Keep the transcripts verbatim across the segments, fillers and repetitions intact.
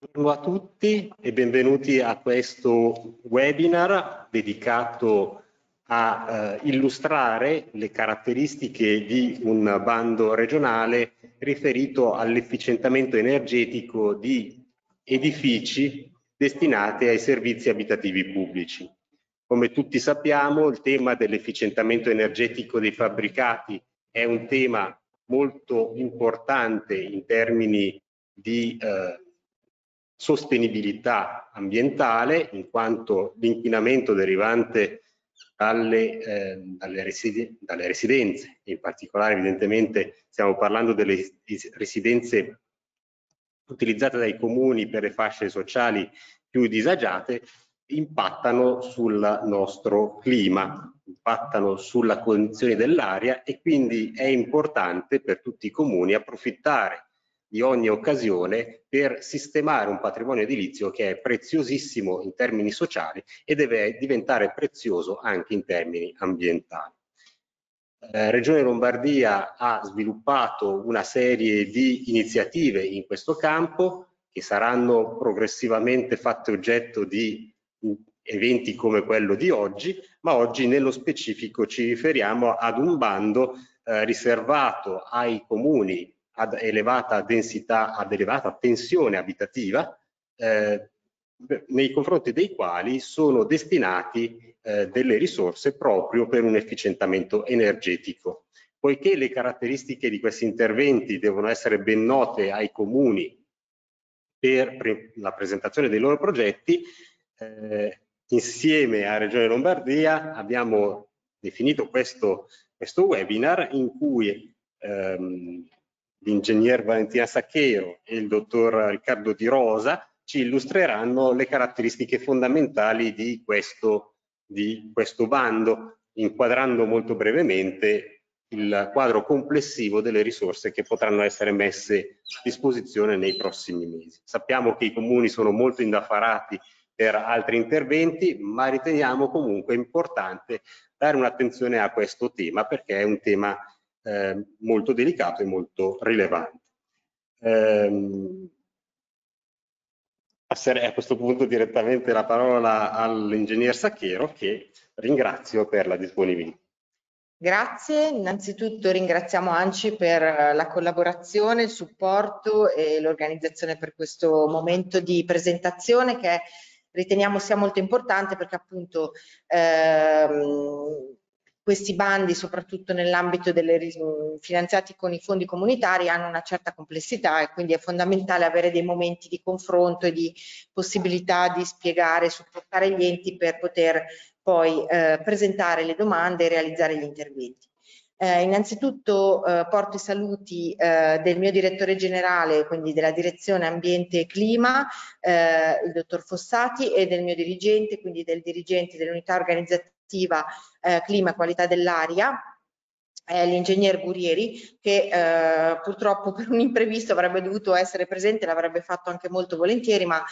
Buongiorno a tutti e benvenuti a questo webinar dedicato a eh, illustrare le caratteristiche di un bando regionale riferito all'efficientamento energetico di edifici destinati ai servizi abitativi pubblici. Come tutti sappiamo, il tema dell'efficientamento energetico dei fabbricati è un tema molto importante in termini di eh, sostenibilità ambientale, in quanto l'inquinamento derivante dalle, eh, dalle, residen dalle residenze, in particolare evidentemente stiamo parlando delle residenze utilizzate dai comuni per le fasce sociali più disagiate, impattano sul nostro clima, impattano sulla condizione dell'aria e quindi è importante per tutti i comuni approfittare di ogni occasione per sistemare un patrimonio edilizio che è preziosissimo in termini sociali e deve diventare prezioso anche in termini ambientali. Eh, Regione Lombardia ha sviluppato una serie di iniziative in questo campo che saranno progressivamente fatte oggetto di eventi come quello di oggi, ma oggi nello specifico ci riferiamo ad un bando eh, riservato ai comuni ad elevata densità, ad elevata tensione abitativa, eh, nei confronti dei quali sono destinati eh, delle risorse proprio per un efficientamento energetico. Poiché le caratteristiche di questi interventi devono essere ben note ai comuni per pre la presentazione dei loro progetti, eh, insieme a Regione Lombardia abbiamo definito questo, questo webinar in cui ehm, l'ingegner Valentina Sacchero e il dottor Riccardo Di Rosa ci illustreranno le caratteristiche fondamentali di questo, di questo bando, inquadrando molto brevemente il quadro complessivo delle risorse che potranno essere messe a disposizione nei prossimi mesi. Sappiamo che i comuni sono molto indaffarati per altri interventi, ma riteniamo comunque importante dare un'attenzione a questo tema perché è un tema eh, molto delicato e molto rilevante. Ehm, passerei a questo punto direttamente la parola all'ingegner Sacchero, che ringrazio per la disponibilità. Grazie, innanzitutto ringraziamo ANCI per la collaborazione, il supporto e l'organizzazione per questo momento di presentazione che riteniamo sia molto importante perché appunto ehm, questi bandi, soprattutto nell'ambito delle finanziati con i fondi comunitari, hanno una certa complessità e quindi è fondamentale avere dei momenti di confronto e di possibilità di spiegare e supportare gli enti per poter poi eh, presentare le domande e realizzare gli interventi. Eh, innanzitutto eh, porto i saluti eh, del mio direttore generale, quindi della direzione ambiente e clima, eh, il dottor Fossati, e del mio dirigente, quindi del dirigente dell'unità organizzativa eh, clima e qualità dell'aria, eh, l'ingegner Gurieri, che eh, purtroppo per un imprevisto avrebbe dovuto essere presente, l'avrebbe fatto anche molto volentieri, ma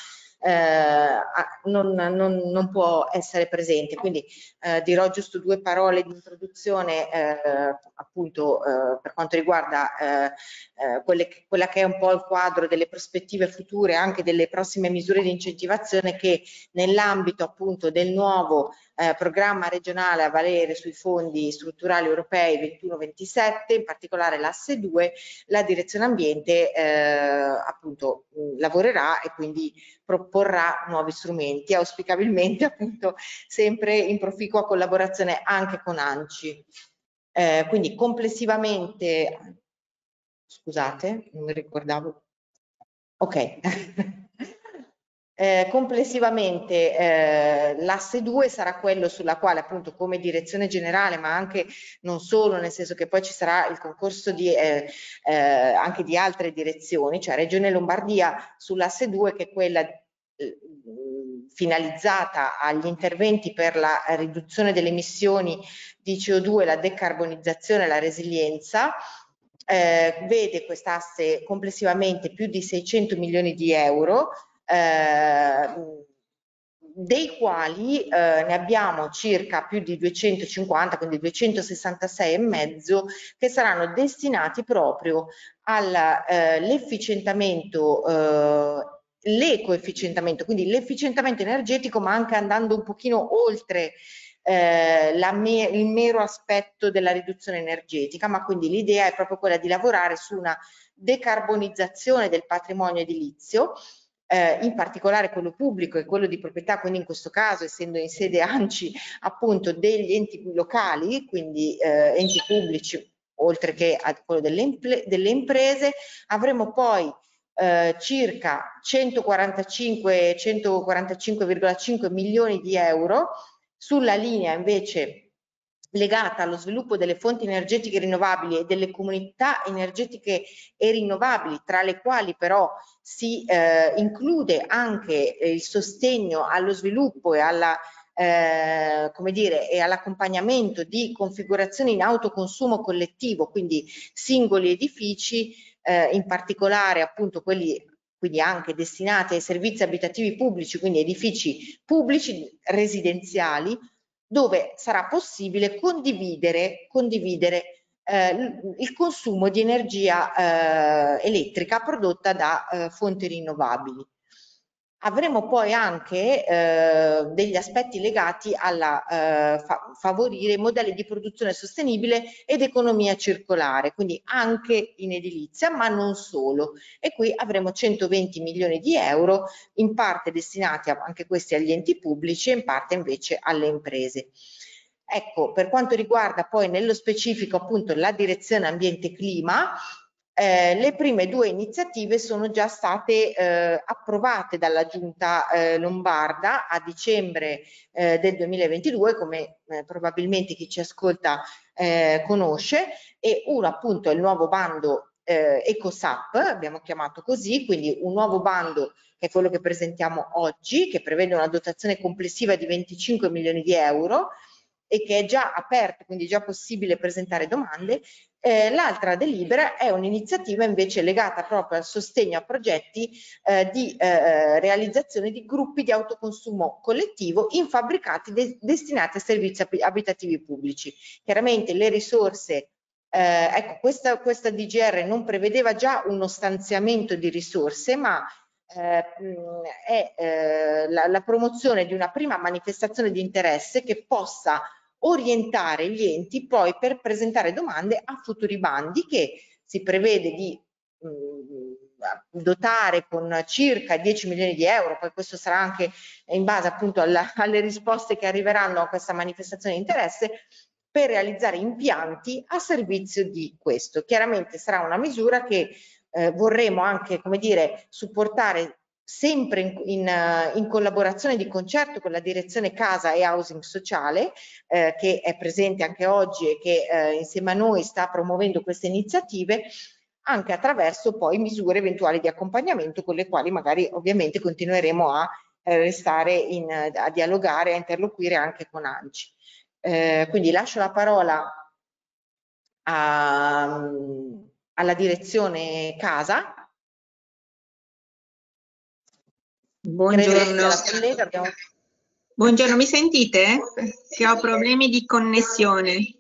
Eh, non, non, non può essere presente, quindi eh, dirò giusto due parole di introduzione eh, appunto eh, per quanto riguarda eh, eh, quelle, quella che è un po' il quadro delle prospettive future, anche delle prossime misure di incentivazione che nell'ambito appunto del nuovo eh, programma regionale a valere sui fondi strutturali europei ventuno ventisette, in particolare l'asse due, la direzione ambiente eh, appunto mh, lavorerà e quindi proporrà nuovi strumenti, auspicabilmente appunto sempre in proficua collaborazione anche con ANCI. Eh, quindi complessivamente, scusate, non mi ricordavo, ok. Eh, complessivamente eh, l'asse due sarà quello sulla quale appunto come direzione generale, ma anche non solo, nel senso che poi ci sarà il concorso di, eh, eh, anche di altre direzioni, cioè Regione Lombardia sull'asse due, che è quella eh, finalizzata agli interventi per la riduzione delle emissioni di C O due, la decarbonizzazione e la resilienza. Eh, vede quest'asse complessivamente più di seicento milioni di euro, Eh, dei quali eh, ne abbiamo circa più di duecentocinquanta, quindi duecentosessantasei e mezzo, che saranno destinati proprio all'efficientamento eh, l'ecoefficientamento, quindi l'efficientamento energetico, ma anche andando un pochino oltre eh, la me il mero aspetto della riduzione energetica, ma quindi l'idea è proprio quella di lavorare su una decarbonizzazione del patrimonio edilizio, eh, in particolare quello pubblico e quello di proprietà, quindi in questo caso, essendo in sede ANCI appunto degli enti locali, quindi eh, enti pubblici oltre che a quello delle, delle imprese. Avremo poi eh, circa centoquarantacinque virgola cinque milioni di euro sulla linea invece legata allo sviluppo delle fonti energetiche rinnovabili e delle comunità energetiche e rinnovabili, tra le quali però si eh, include anche eh, il sostegno allo sviluppo e alla Eh, come dire, e all'accompagnamento di configurazioni in autoconsumo collettivo, quindi singoli edifici, eh, in particolare appunto quelli quindi anche destinati ai servizi abitativi pubblici, quindi edifici pubblici residenziali, dove sarà possibile condividere, condividere eh, il consumo di energia eh, elettrica prodotta da eh, fonti rinnovabili. Avremo poi anche eh, degli aspetti legati alla eh, fa favorire modelli di produzione sostenibile ed economia circolare, quindi anche in edilizia, ma non solo. E qui avremo centoventi milioni di euro, in parte destinati a, anche questi agli enti pubblici e in parte invece alle imprese. Ecco, per quanto riguarda poi nello specifico appunto la direzione ambiente clima, Eh, le prime due iniziative sono già state eh, approvate dalla Giunta eh, Lombarda a dicembre eh, del duemilaventidue, come eh, probabilmente chi ci ascolta eh, conosce, e uno appunto è il nuovo bando eh, EcoSAP, abbiamo chiamato così, quindi un nuovo bando che è quello che presentiamo oggi, che prevede una dotazione complessiva di venticinque milioni di euro e che è già aperto, quindi è già possibile presentare domande. Eh, L'altra delibera è un'iniziativa invece legata proprio al sostegno a progetti eh, di eh, realizzazione di gruppi di autoconsumo collettivo in fabbricati de destinati a servizi abitativi pubblici. Chiaramente le risorse, eh, ecco, questa, questa D G R non prevedeva già uno stanziamento di risorse, ma eh, è eh, la, la promozione di una prima manifestazione di interesse che possa orientare gli enti poi per presentare domande a futuri bandi che si prevede di mh, dotare con circa dieci milioni di euro, poi questo sarà anche in base appunto alla, alle risposte che arriveranno a questa manifestazione di interesse, per realizzare impianti a servizio di questo. Chiaramente sarà una misura che eh, vorremmo anche, come dire, supportare sempre in, in, in collaborazione di concerto con la direzione Casa e Housing Sociale, eh, che è presente anche oggi e che eh, insieme a noi sta promuovendo queste iniziative, anche attraverso poi misure eventuali di accompagnamento con le quali magari ovviamente continueremo a eh, restare in, a dialogare, a interloquire anche con ANCI. Eh, quindi lascio la parola a, alla direzione Casa. Buongiorno. Collega, abbiamo... Buongiorno, mi sentite? Che ho problemi di connessione.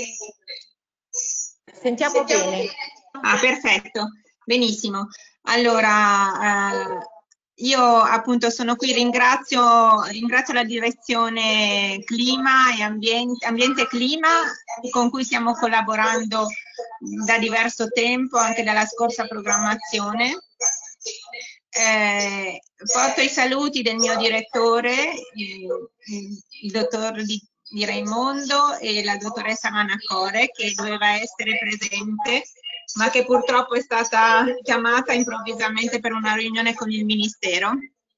Sentiamo bene. Ah, perfetto, benissimo. Allora, eh, io appunto sono qui, ringrazio, ringrazio la direzione Clima e Ambiente, Ambiente e Clima, con cui stiamo collaborando da diverso tempo, anche dalla scorsa programmazione. Eh, porto i saluti del mio direttore, il, il, il dottor Di, Di Raimondo, e la dottoressa Manacore, che doveva essere presente, ma che purtroppo è stata chiamata improvvisamente per una riunione con il Ministero.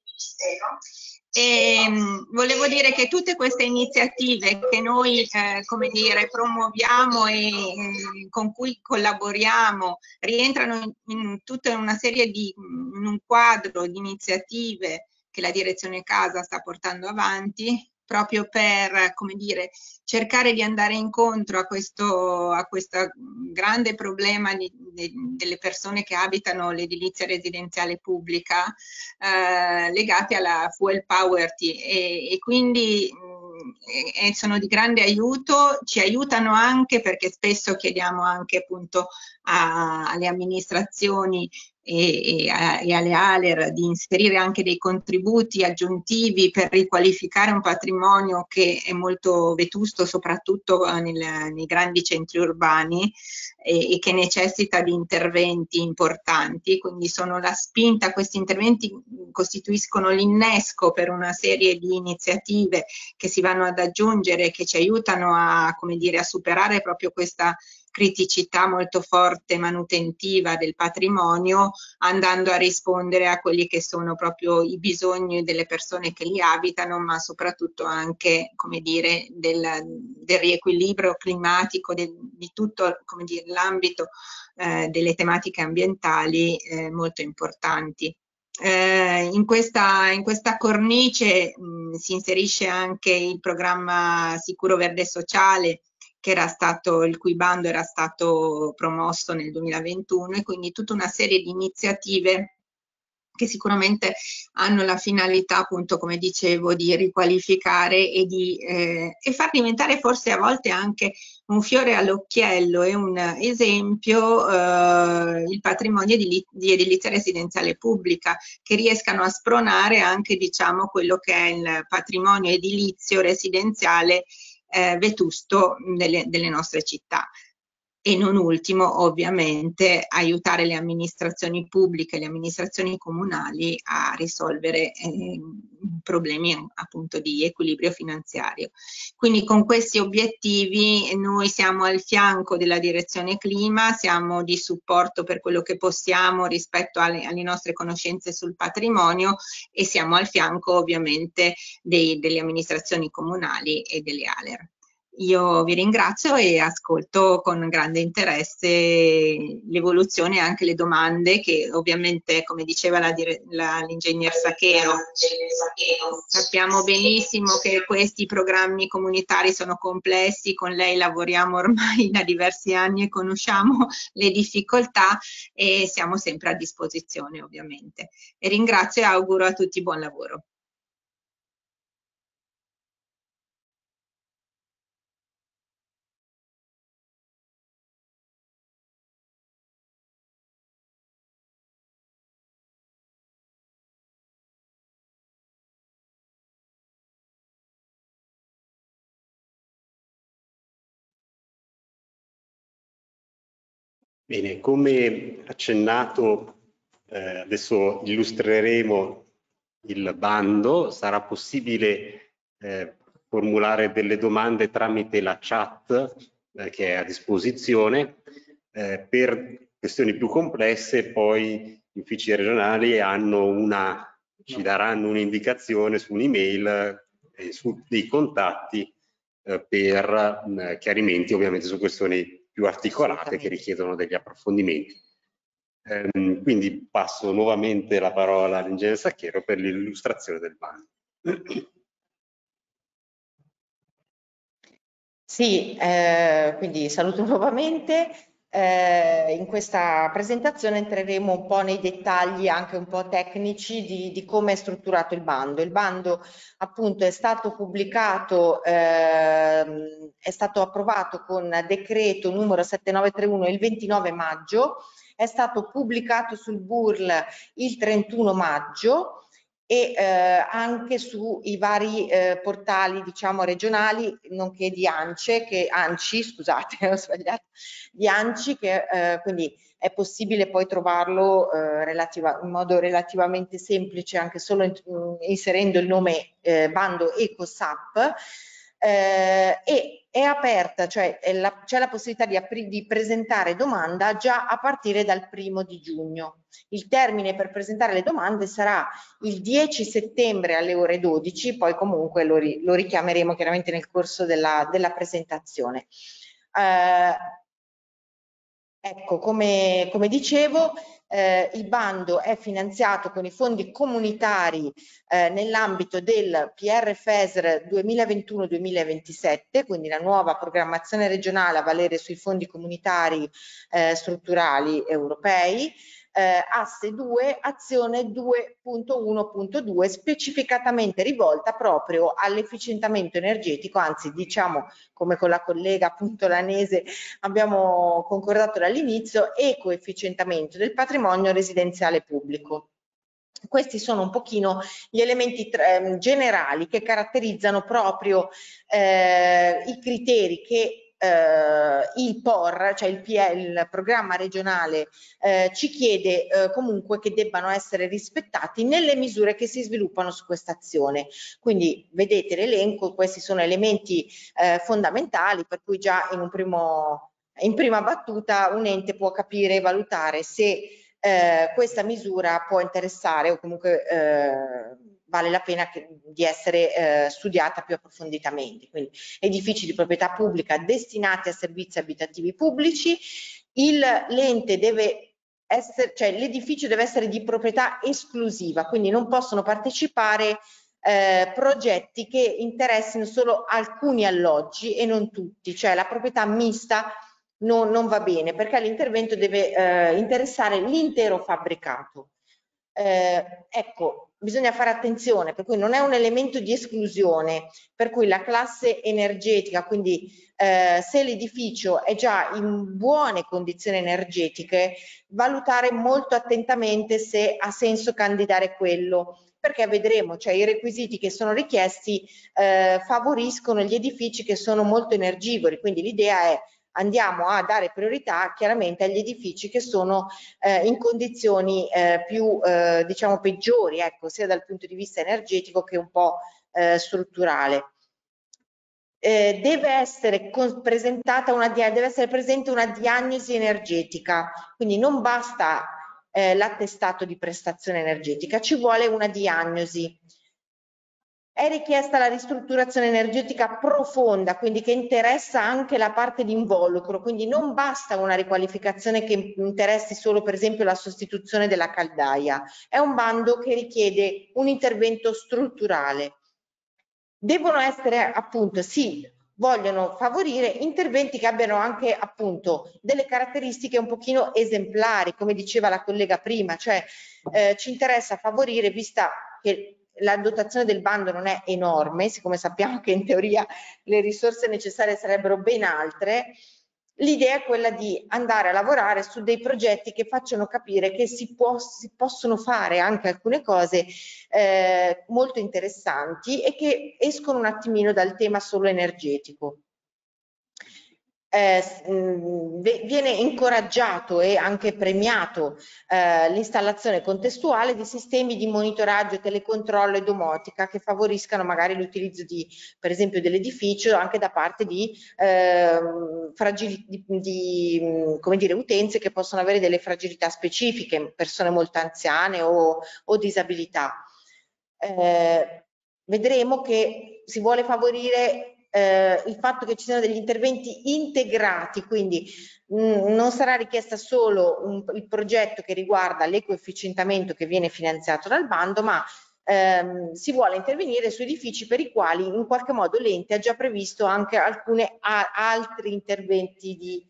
E, mh, volevo dire che tutte queste iniziative che noi eh, come dire, promuoviamo e eh, con cui collaboriamo rientrano in, in tutta una serie di in un quadro di iniziative che la direzione Casa sta portando avanti proprio per, come dire, cercare di andare incontro a questo, a questo grande problema di, de, delle persone che abitano l'edilizia residenziale pubblica eh, legate alla fuel poverty e, e quindi mh, e sono di grande aiuto, ci aiutano anche perché spesso chiediamo anche appunto a, alle amministrazioni e, e, a, e alle ALER di inserire anche dei contributi aggiuntivi per riqualificare un patrimonio che è molto vetusto, soprattutto nel, nei grandi centri urbani, e, e che necessita di interventi importanti. Quindi sono la spinta, questi interventi costituiscono l'innesco per una serie di iniziative che si vanno ad aggiungere, che ci aiutano a, come dire, a superare proprio questa criticità molto forte manutentiva del patrimonio, andando a rispondere a quelli che sono proprio i bisogni delle persone che li abitano, ma soprattutto anche, come dire, del, del riequilibrio climatico, del, di tutto, come dire, l'ambito eh, delle tematiche ambientali eh, molto importanti. Eh, in, questa, in questa cornice mh, si inserisce anche il programma Sicuro Verde Sociale, che era stato, il cui bando era stato promosso nel duemilaventuno, e quindi tutta una serie di iniziative che sicuramente hanno la finalità, appunto, come dicevo, di riqualificare e di eh, e far diventare forse a volte anche un fiore all'occhiello e un esempio eh, il patrimonio di, di edilizia residenziale pubblica, che riescano a spronare anche, diciamo, quello che è il patrimonio edilizio residenziale eh, vetusto delle, delle nostre città. E non ultimo, ovviamente, aiutare le amministrazioni pubbliche, le amministrazioni comunali a risolvere eh, problemi appunto di equilibrio finanziario. Quindi con questi obiettivi noi siamo al fianco della direzione clima, siamo di supporto per quello che possiamo rispetto alle, alle nostre conoscenze sul patrimonio, e siamo al fianco ovviamente dei, delle amministrazioni comunali e delle ALER. Io vi ringrazio e ascolto con grande interesse l'evoluzione e anche le domande che ovviamente, come diceva l'ingegner Sachero, sappiamo benissimo che questi programmi comunitari sono complessi, con lei lavoriamo ormai da diversi anni e conosciamo le difficoltà, e siamo sempre a disposizione ovviamente. E ringrazio e auguro a tutti buon lavoro. Bene, come accennato, eh, adesso illustreremo il bando. Sarà possibile eh, formulare delle domande tramite la chat eh, che è a disposizione. Eh, per questioni più complesse poi gli uffici regionali hanno una, ci daranno un'indicazione su un'email e su dei contatti eh, per mh, chiarimenti ovviamente su questioni più articolate che richiedono degli approfondimenti. Ehm, quindi passo nuovamente la parola all'ingegner Sachero per l'illustrazione del bando. Sì, eh, quindi saluto nuovamente. Eh, in questa presentazione entreremo un po' nei dettagli anche un po' tecnici di, di come è strutturato il bando. Il bando appunto è stato pubblicato, ehm, è stato approvato con decreto numero settantanove trentuno il ventinove maggio, è stato pubblicato sul B U R L il trentuno maggio, e eh, anche sui vari eh, portali, diciamo, regionali, nonché di ANCE, che ANCI, scusate, ho sbagliato, di ANCI, che eh, quindi è possibile poi trovarlo eh, relativa, in modo relativamente semplice, anche solo in, inserendo il nome eh, bando EcoSAP. Eh, e è aperta, cioè c'è la, la possibilità di, di presentare domanda già a partire dal primo di giugno. Il termine per presentare le domande sarà il dieci settembre alle ore dodici, poi comunque lo, ri, lo richiameremo chiaramente nel corso della, della presentazione. Eh, ecco, come, come dicevo, eh, il bando è finanziato con i fondi comunitari eh, nell'ambito del P R F E S R duemilaventuno duemilaventisette, quindi la nuova programmazione regionale a valere sui fondi comunitari eh, strutturali europei. eh, asse due, azione due punto uno punto due, specificatamente rivolta proprio all'efficientamento energetico, anzi diciamo come con la collega appunto Lanese abbiamo concordato dall'inizio, ecoefficientamento del patrimonio residenziale pubblico. Questi sono un pochino gli elementi eh, generali che caratterizzano proprio eh, i criteri che eh, il P O R, cioè il P L, il programma regionale, eh, ci chiede eh, comunque che debbano essere rispettati nelle misure che si sviluppano su questa azione. Quindi vedete l'elenco, questi sono elementi eh, fondamentali, per cui già in un primo, in prima battuta un ente può capire e valutare se Eh, questa misura può interessare o comunque eh, vale la pena che, di essere eh, studiata più approfonditamente. Quindi edifici di proprietà pubblica destinati a servizi abitativi pubblici, l'ente deve essere, cioè l'edificio deve essere di proprietà esclusiva, quindi non possono partecipare eh, progetti che interessino solo alcuni alloggi e non tutti, cioè la proprietà mista Non, non va bene, perché l'intervento deve eh, interessare l'intero fabbricato. Eh, ecco, bisogna fare attenzione, per cui non è un elemento di esclusione, per cui la classe energetica, quindi eh, se l'edificio è già in buone condizioni energetiche, valutare molto attentamente se ha senso candidare quello, perché vedremo, cioè i requisiti che sono richiesti eh, favoriscono gli edifici che sono molto energivori, quindi l'idea è andiamo a dare priorità chiaramente agli edifici che sono eh, in condizioni eh, più eh, diciamo peggiori, ecco, sia dal punto di vista energetico che un po' eh, strutturale. Eh, deve essere presentata una deve essere presente una diagnosi energetica, quindi non basta eh, l'attestato di prestazione energetica, ci vuole una diagnosi. È richiesta la ristrutturazione energetica profonda, quindi che interessa anche la parte di involucro, quindi non basta una riqualificazione che interessi solo per esempio la sostituzione della caldaia, è un bando che richiede un intervento strutturale. Devono essere appunto, sì, vogliono favorire interventi che abbiano anche appunto delle caratteristiche un pochino esemplari, come diceva la collega prima, cioè eh, ci interessa favorire, vista che la dotazione del bando non è enorme, siccome sappiamo che in teoria le risorse necessarie sarebbero ben altre, l'idea è quella di andare a lavorare su dei progetti che facciano capire che si, può, si possono fare anche alcune cose eh, molto interessanti e che escono un attimino dal tema solo energetico. Eh, viene incoraggiato e anche premiato eh, l'installazione contestuale di sistemi di monitoraggio, telecontrollo e domotica che favoriscano magari l'utilizzo di, per esempio, dell'edificio anche da parte di, eh, fragili, di, di come dire, utenze che possono avere delle fragilità specifiche, persone molto anziane o, o disabilità. Eh, vedremo che si vuole favorire Eh, il fatto che ci siano degli interventi integrati, quindi mh, non sarà richiesta solo un, il progetto che riguarda l'ecoefficientamento che viene finanziato dal bando, ma ehm, si vuole intervenire su edifici per i quali in qualche modo l'ente ha già previsto anche alcuni altri interventi di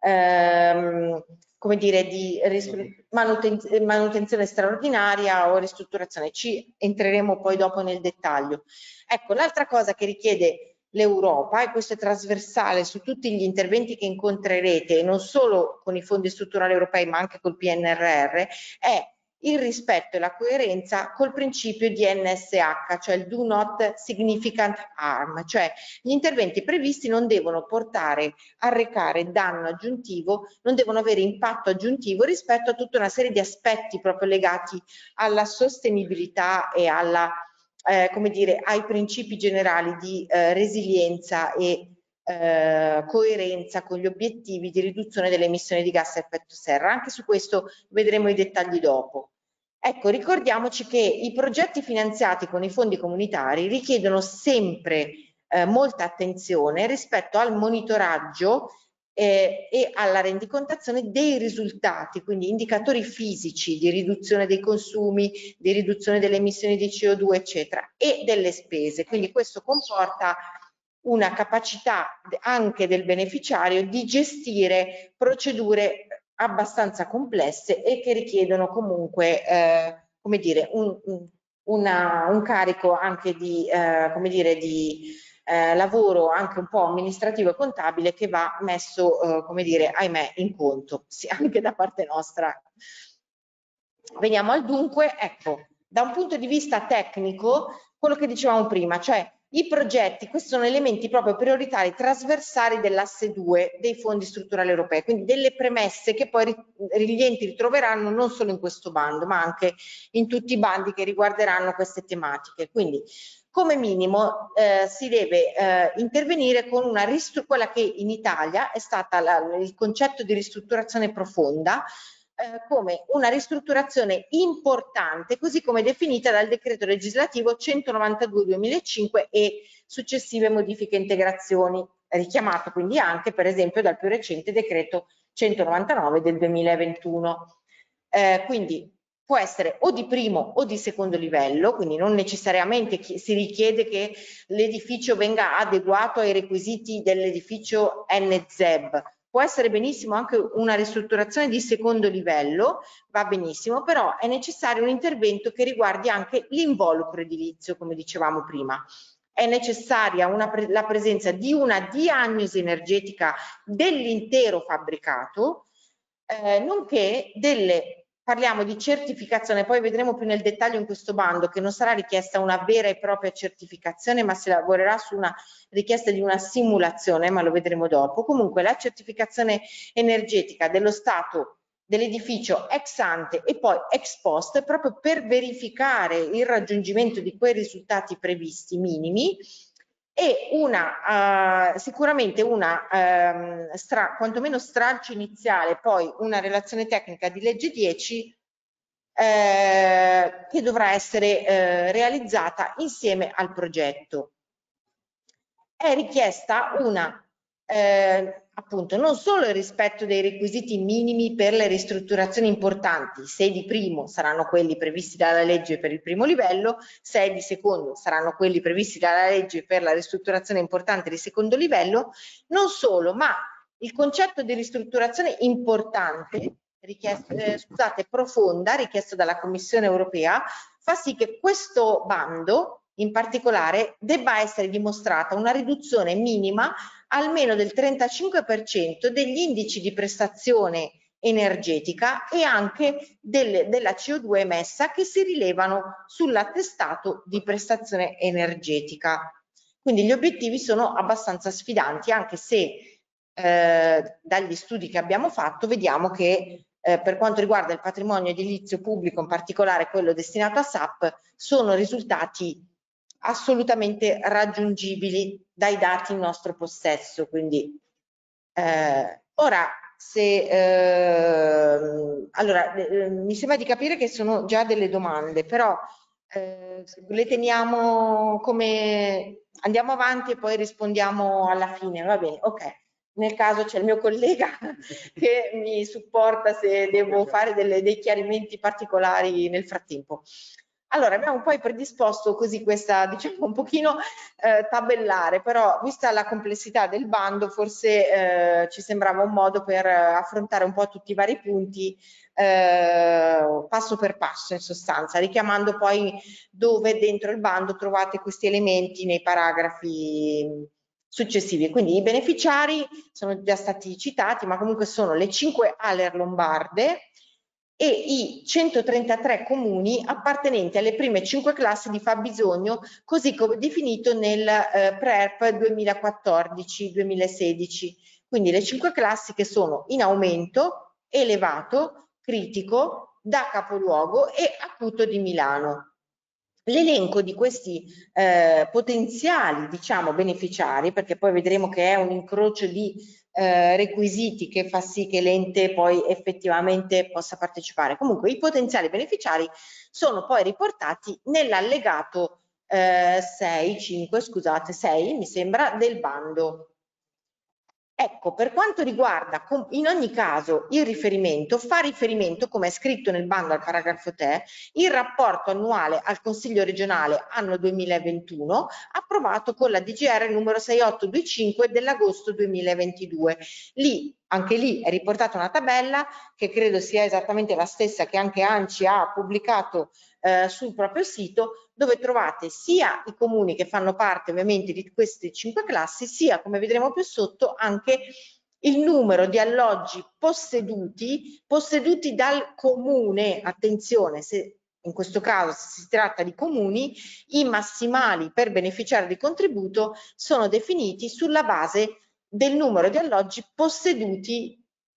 ehm, come dire, di manutenzio, manutenzione straordinaria o ristrutturazione. Ci entreremo poi dopo nel dettaglio. Ecco, l'altra cosa che richiede l'Europa, e questo è trasversale su tutti gli interventi che incontrerete, non solo con i fondi strutturali europei ma anche col P N R R, è il rispetto e la coerenza col principio di N S H, cioè il Do Not Significant Harm, cioè gli interventi previsti non devono portare a recare danno aggiuntivo, non devono avere impatto aggiuntivo rispetto a tutta una serie di aspetti proprio legati alla sostenibilità e alla Eh, come dire, ai principi generali di eh, resilienza e eh, coerenza con gli obiettivi di riduzione delle emissioni di gas a effetto serra. Anche su questo vedremo i dettagli dopo. Ecco, ricordiamoci che i progetti finanziati con i fondi comunitari richiedono sempre eh, molta attenzione rispetto al monitoraggio Eh, e alla rendicontazione dei risultati, quindi indicatori fisici di riduzione dei consumi, di riduzione delle emissioni di C O due, eccetera, e delle spese. Quindi questo comporta una capacità anche del beneficiario di gestire procedure abbastanza complesse e che richiedono comunque, eh, come dire, un, una, un carico anche di, eh, come dire, di eh, lavoro anche un po' amministrativo e contabile che va messo, eh, come dire, ahimè, in conto, sì, anche da parte nostra. Veniamo al dunque, ecco, da un punto di vista tecnico, quello che dicevamo prima, cioè i progetti, questi sono elementi proprio prioritari trasversali dell'asse due dei fondi strutturali europei, quindi delle premesse che poi gli enti ritroveranno non solo in questo bando, ma anche in tutti i bandi che riguarderanno queste tematiche. Quindi come minimo eh, si deve eh, intervenire con una ristrutturazione, quella che in Italia è stata la, il concetto di ristrutturazione profonda, eh, come una ristrutturazione importante, così come definita dal decreto legislativo centonovantadue duemilacinque e successive modifiche e integrazioni, richiamato quindi anche per esempio dal più recente decreto centonovantanove del duemilaventuno. Eh, quindi può essere o di primo o di secondo livello, quindi non necessariamente si richiede che l'edificio venga adeguato ai requisiti dell'edificio N Z E B. Può essere benissimo anche una ristrutturazione di secondo livello, va benissimo, però è necessario un intervento che riguardi anche l'involucro edilizio, come dicevamo prima. È necessaria una pre- la presenza di una diagnosi energetica dell'intero fabbricato, eh, nonché delle parliamo di certificazione, poi vedremo più nel dettaglio in questo bando che non sarà richiesta una vera e propria certificazione, ma si lavorerà su una richiesta di una simulazione, ma lo vedremo dopo. Comunque la certificazione energetica dello stato dell'edificio ex ante e poi ex post, proprio per verificare il raggiungimento di quei risultati previsti minimi, e una uh, sicuramente una um, stra, quantomeno stralcio iniziale, poi una relazione tecnica di legge dieci eh, che dovrà essere eh, realizzata insieme al progetto. È richiesta una eh, appunto non solo il rispetto dei requisiti minimi per le ristrutturazioni importanti, se di primo saranno quelli previsti dalla legge per il primo livello, se di secondo saranno quelli previsti dalla legge per la ristrutturazione importante di secondo livello, non solo, ma il concetto di ristrutturazione importante, richiesto, eh, scusate, profonda, richiesto dalla Commissione europea, fa sì che questo bando in particolare debba essere dimostrata una riduzione minima almeno del trentacinque per cento degli indici di prestazione energetica e anche del, della C O due emessa che si rilevano sull'attestato di prestazione energetica. Quindi gli obiettivi sono abbastanza sfidanti, anche se eh, dagli studi che abbiamo fatto vediamo che eh, per quanto riguarda il patrimonio edilizio pubblico, in particolare quello destinato a S A P, sono risultati assolutamente raggiungibili dai dati in nostro possesso. Quindi eh, ora se eh, allora eh, mi sembra di capire che sono già delle domande, però eh, le teniamo come andiamo avanti e poi rispondiamo alla fine, va bene? Ok. Nel caso c'è il mio collega che mi supporta se devo fare delle, dei chiarimenti particolari nel frattempo. Allora, abbiamo poi predisposto così questa, diciamo, un pochino eh, tabellare, però vista la complessità del bando, forse eh, ci sembrava un modo per affrontare un po' tutti i vari punti eh, passo per passo, in sostanza, richiamando poi dove dentro il bando trovate questi elementi nei paragrafi successivi. Quindi i beneficiari sono già stati citati, ma comunque sono le cinque A L E R lombarde e i centotrentatré comuni appartenenti alle prime cinque classi di fabbisogno, così come definito nel eh, P R E R P duemilaquattordici duemilasedici. Quindi le cinque classi che sono in aumento, elevato, critico, da capoluogo e acuto di Milano. L'elenco di questi eh, potenziali, diciamo, beneficiari, perché poi vedremo che è un incrocio di eh, requisiti che fa sì che l'ente poi effettivamente possa partecipare. Comunque i potenziali beneficiari sono poi riportati nell'allegato eh, sei, cinque, scusate, sei mi sembra del bando. Ecco, per quanto riguarda in ogni caso il riferimento, fa riferimento, come è scritto nel bando al paragrafo tre, il rapporto annuale al Consiglio regionale anno duemilaventuno, approvato con la D G R numero sei otto due cinque dell'agosto duemilaventidue. Lì, anche lì è riportata una tabella che credo sia esattamente la stessa che anche ANCI ha pubblicato eh, sul proprio sito, dove trovate sia i comuni che fanno parte ovviamente di queste cinque classi, sia, come vedremo più sotto, anche il numero di alloggi posseduti, posseduti dal comune. Attenzione, se in questo caso si tratta di comuni, i massimali per beneficiare di contributo sono definiti sulla base del numero di alloggi posseduti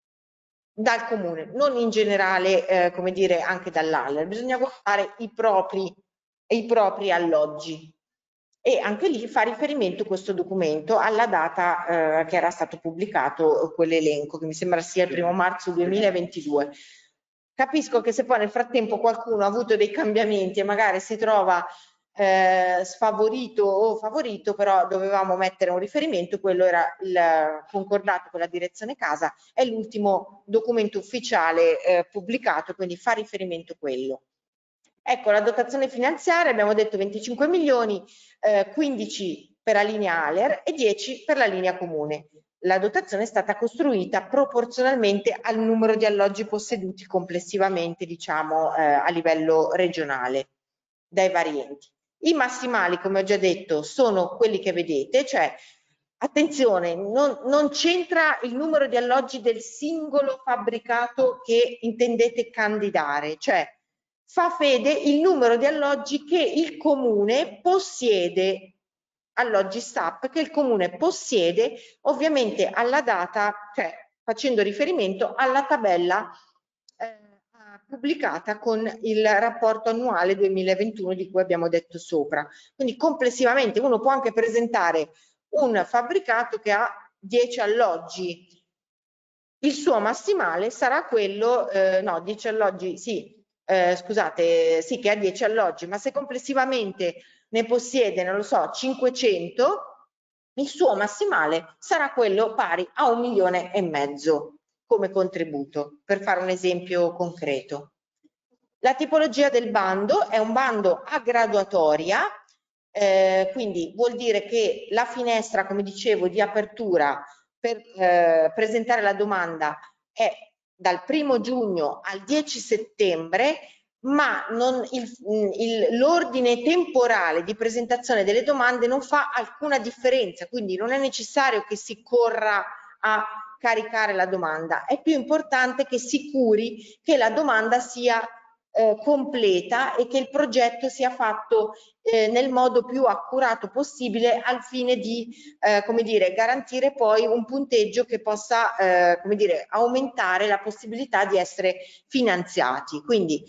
dal comune, non in generale, eh, come dire, anche dall'A L E R. Bisogna guardare i propri, i propri alloggi. E anche lì fa riferimento questo documento alla data eh, che era stato pubblicato, quell'elenco, che mi sembra sia il primo marzo duemilaventidue. Capisco che se poi nel frattempo qualcuno ha avuto dei cambiamenti e magari si trova eh, sfavorito o favorito, però dovevamo mettere un riferimento, quello era il concordato con la direzione casa, è l'ultimo documento ufficiale eh, pubblicato, quindi fa riferimento a quello. Ecco, la dotazione finanziaria, abbiamo detto venticinque milioni, eh, quindici per la linea A L E R e dieci per la linea comune. La dotazione è stata costruita proporzionalmente al numero di alloggi posseduti complessivamente, diciamo, eh, a livello regionale dai vari enti. I massimali, come ho già detto, sono quelli che vedete, cioè attenzione, non, non c'entra il numero di alloggi del singolo fabbricato che intendete candidare, cioè fa fede il numero di alloggi che il comune possiede, alloggi S A P che il comune possiede, ovviamente alla data, cioè facendo riferimento alla tabella eh, pubblicata con il rapporto annuale duemilaventuno di cui abbiamo detto sopra. Quindi complessivamente uno può anche presentare un fabbricato che ha dieci alloggi, il suo massimale sarà quello, eh, no, dieci alloggi, sì, eh, scusate, sì, che ha dieci alloggi, ma se complessivamente ne possiede, non lo so, cinquecento, il suo massimale sarà quello pari a un milione e mezzo come contributo, per fare un esempio concreto. La tipologia del bando è un bando a graduatoria, eh, quindi vuol dire che la finestra, come dicevo, di apertura per eh, presentare la domanda è dal primo giugno al dieci settembre, ma l'ordine temporale di presentazione delle domande non fa alcuna differenza, quindi non è necessario che si corra a caricare la domanda, è più importante che si curi che la domanda sia eh, completa e che il progetto sia fatto eh, nel modo più accurato possibile al fine di eh, come dire, garantire poi un punteggio che possa eh, come dire, aumentare la possibilità di essere finanziati. Quindi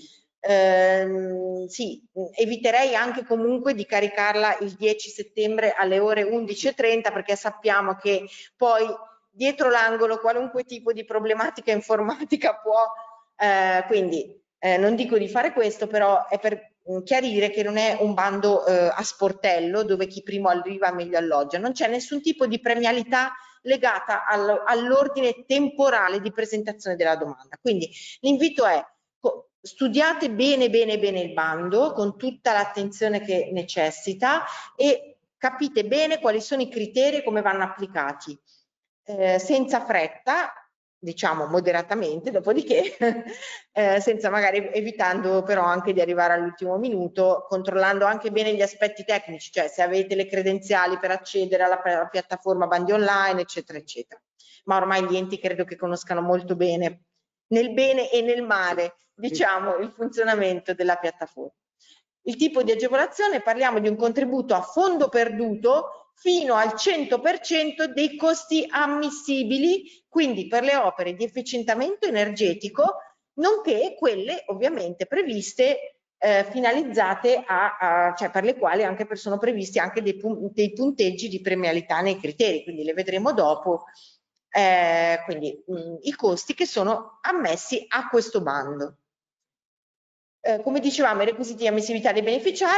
ehm, sì, eviterei anche comunque di caricarla il dieci settembre alle ore undici e trenta, perché sappiamo che poi dietro l'angolo qualunque tipo di problematica informatica può, eh, quindi eh, non dico di fare questo, però è per chiarire che non è un bando eh, a sportello dove chi primo arriva meglio alloggia, non c'è nessun tipo di premialità legata al, all'ordine temporale di presentazione della domanda. Quindi l'invito è: studiate bene bene bene il bando con tutta l'attenzione che necessita e capite bene quali sono i criteri e come vanno applicati. Eh, senza fretta, diciamo moderatamente, dopodiché eh, senza magari evitando però anche di arrivare all'ultimo minuto, controllando anche bene gli aspetti tecnici, cioè se avete le credenziali per accedere alla, alla piattaforma bandi online, eccetera, eccetera. Ma ormai gli enti credo che conoscano molto bene, nel bene e nel male, diciamo, il funzionamento della piattaforma. Il tipo di agevolazione, parliamo di un contributo a fondo perduto fino al cento per cento dei costi ammissibili, quindi per le opere di efficientamento energetico, nonché quelle ovviamente previste, eh, finalizzate a, a, cioè per le quali anche sono previsti anche dei, dei punteggi di premialità nei criteri, quindi le vedremo dopo, eh, quindi mh, i costi che sono ammessi a questo bando. Eh, come dicevamo, i requisiti di ammissibilità dei beneficiari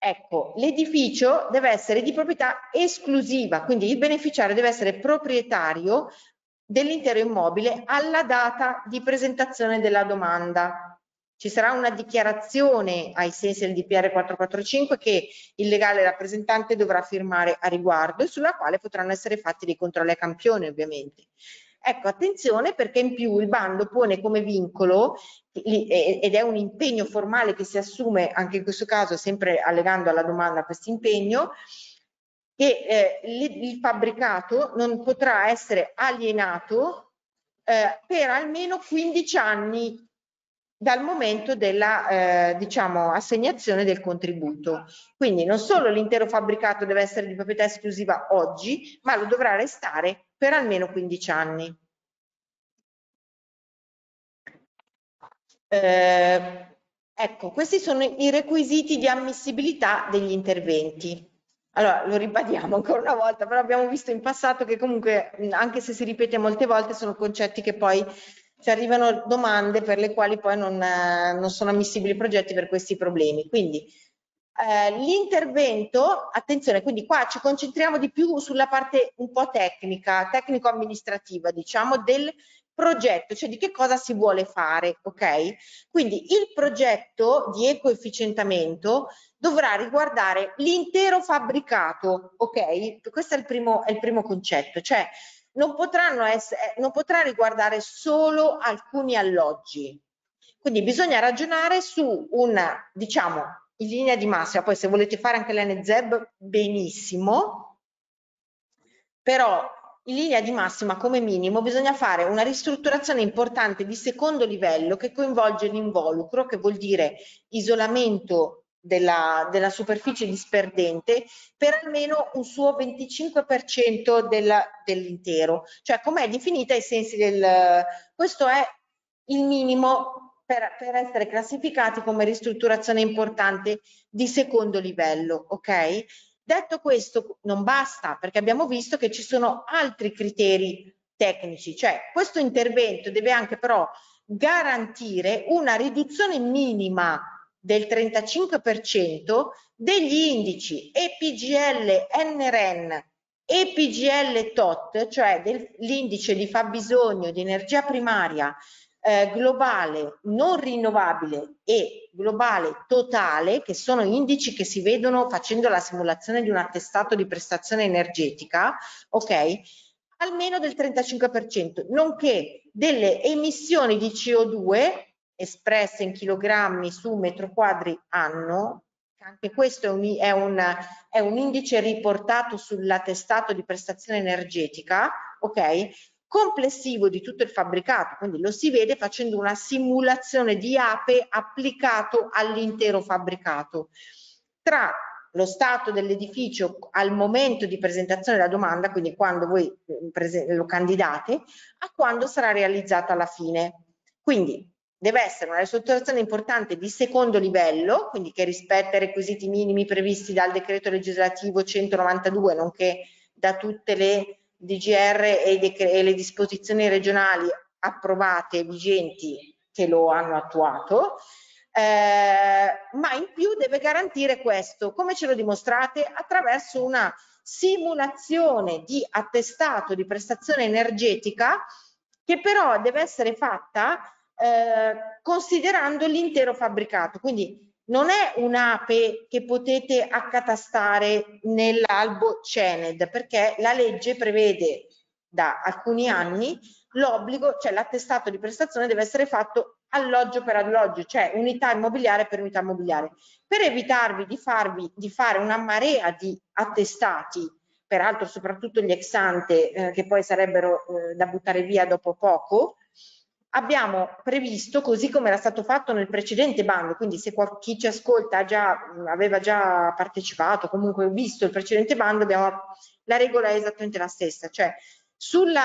ecco, l'edificio deve essere di proprietà esclusiva, quindi il beneficiario deve essere proprietario dell'intero immobile alla data di presentazione della domanda. Ci sarà una dichiarazione ai sensi del D P R quattrocentoquarantacinque che il legale rappresentante dovrà firmare a riguardo e sulla quale potranno essere fatti dei controlli a campione, ovviamente. Ecco, attenzione, perché in più il bando pone come vincolo, ed è un impegno formale che si assume anche in questo caso, sempre allegando alla domanda questo impegno, che eh, il fabbricato non potrà essere alienato eh, per almeno quindici anni dal momento della eh, diciamo, assegnazione del contributo. Quindi non solo l'intero fabbricato deve essere di proprietà esclusiva oggi, ma lo dovrà restare per almeno quindici anni. Eh, ecco, questi sono i requisiti di ammissibilità degli interventi. Allora, lo ribadiamo ancora una volta, però abbiamo visto in passato che comunque, anche se si ripete molte volte, sono concetti che poi ci arrivano domande per le quali poi non, eh, non sono ammissibili i progetti per questi problemi. Quindi eh, l'intervento, attenzione, quindi qua ci concentriamo di più sulla parte un po' tecnica, tecnico-amministrativa, diciamo, del progetto, cioè di che cosa si vuole fare, ok? Quindi il progetto di ecoefficientamento dovrà riguardare l'intero fabbricato, ok? Questo è il primo, è il primo concetto, cioè non potranno essere, non potrà riguardare solo alcuni alloggi. Quindi bisogna ragionare su una, diciamo, in linea di massima, poi se volete fare anche l'N Z E B benissimo, però in linea di massima come minimo bisogna fare una ristrutturazione importante di secondo livello che coinvolge l'involucro, che vuol dire isolamento della, della superficie disperdente per almeno un suo venticinque per cento dell'intero, cioè com'è definita ai sensi del, questo è il minimo per, per essere classificati come ristrutturazione importante di secondo livello, ok? Detto questo, non basta, perché abbiamo visto che ci sono altri criteri tecnici, cioè questo intervento deve anche però garantire una riduzione minima del trentacinque per cento degli indici E P G L N R N e P G L T O T, cioè dell'indice di fabbisogno di energia primaria Eh, globale non rinnovabile e globale totale, che sono indici che si vedono facendo la simulazione di un attestato di prestazione energetica, ok? Almeno del trentacinque per cento, nonché delle emissioni di C O due espresse in chilogrammi su metro quadri anno. Anche questo è un, è, un, è un indice riportato sull'attestato di prestazione energetica, ok? Complessivo di tutto il fabbricato, quindi lo si vede facendo una simulazione di A P E applicato all'intero fabbricato. Tra lo stato dell'edificio al momento di presentazione della domanda, quindi quando voi lo candidate, a quando sarà realizzata alla fine. Quindi deve essere una ristrutturazione importante di secondo livello, quindi che rispetta i requisiti minimi previsti dal decreto legislativo centonovantadue, nonché da tutte le D G R e, e le disposizioni regionali approvate e vigenti che lo hanno attuato, eh, ma in più deve garantire questo. Come ce lo dimostrate? Attraverso una simulazione di attestato di prestazione energetica che però deve essere fatta eh, considerando l'intero fabbricato. Quindi non è un'A P E che potete accatastare nell'albo C E N E D, perché la legge prevede da alcuni anni l'obbligo, cioè l'attestato di prestazione deve essere fatto alloggio per alloggio, cioè unità immobiliare per unità immobiliare, per evitarvi di, farvi, di fare una marea di attestati, peraltro soprattutto gli ex ante, eh, che poi sarebbero eh, da buttare via dopo poco. Abbiamo previsto, così come era stato fatto nel precedente bando, quindi se chi ci ascolta già, aveva già partecipato, comunque visto il precedente bando, abbiamo, la regola è esattamente la stessa, cioè sul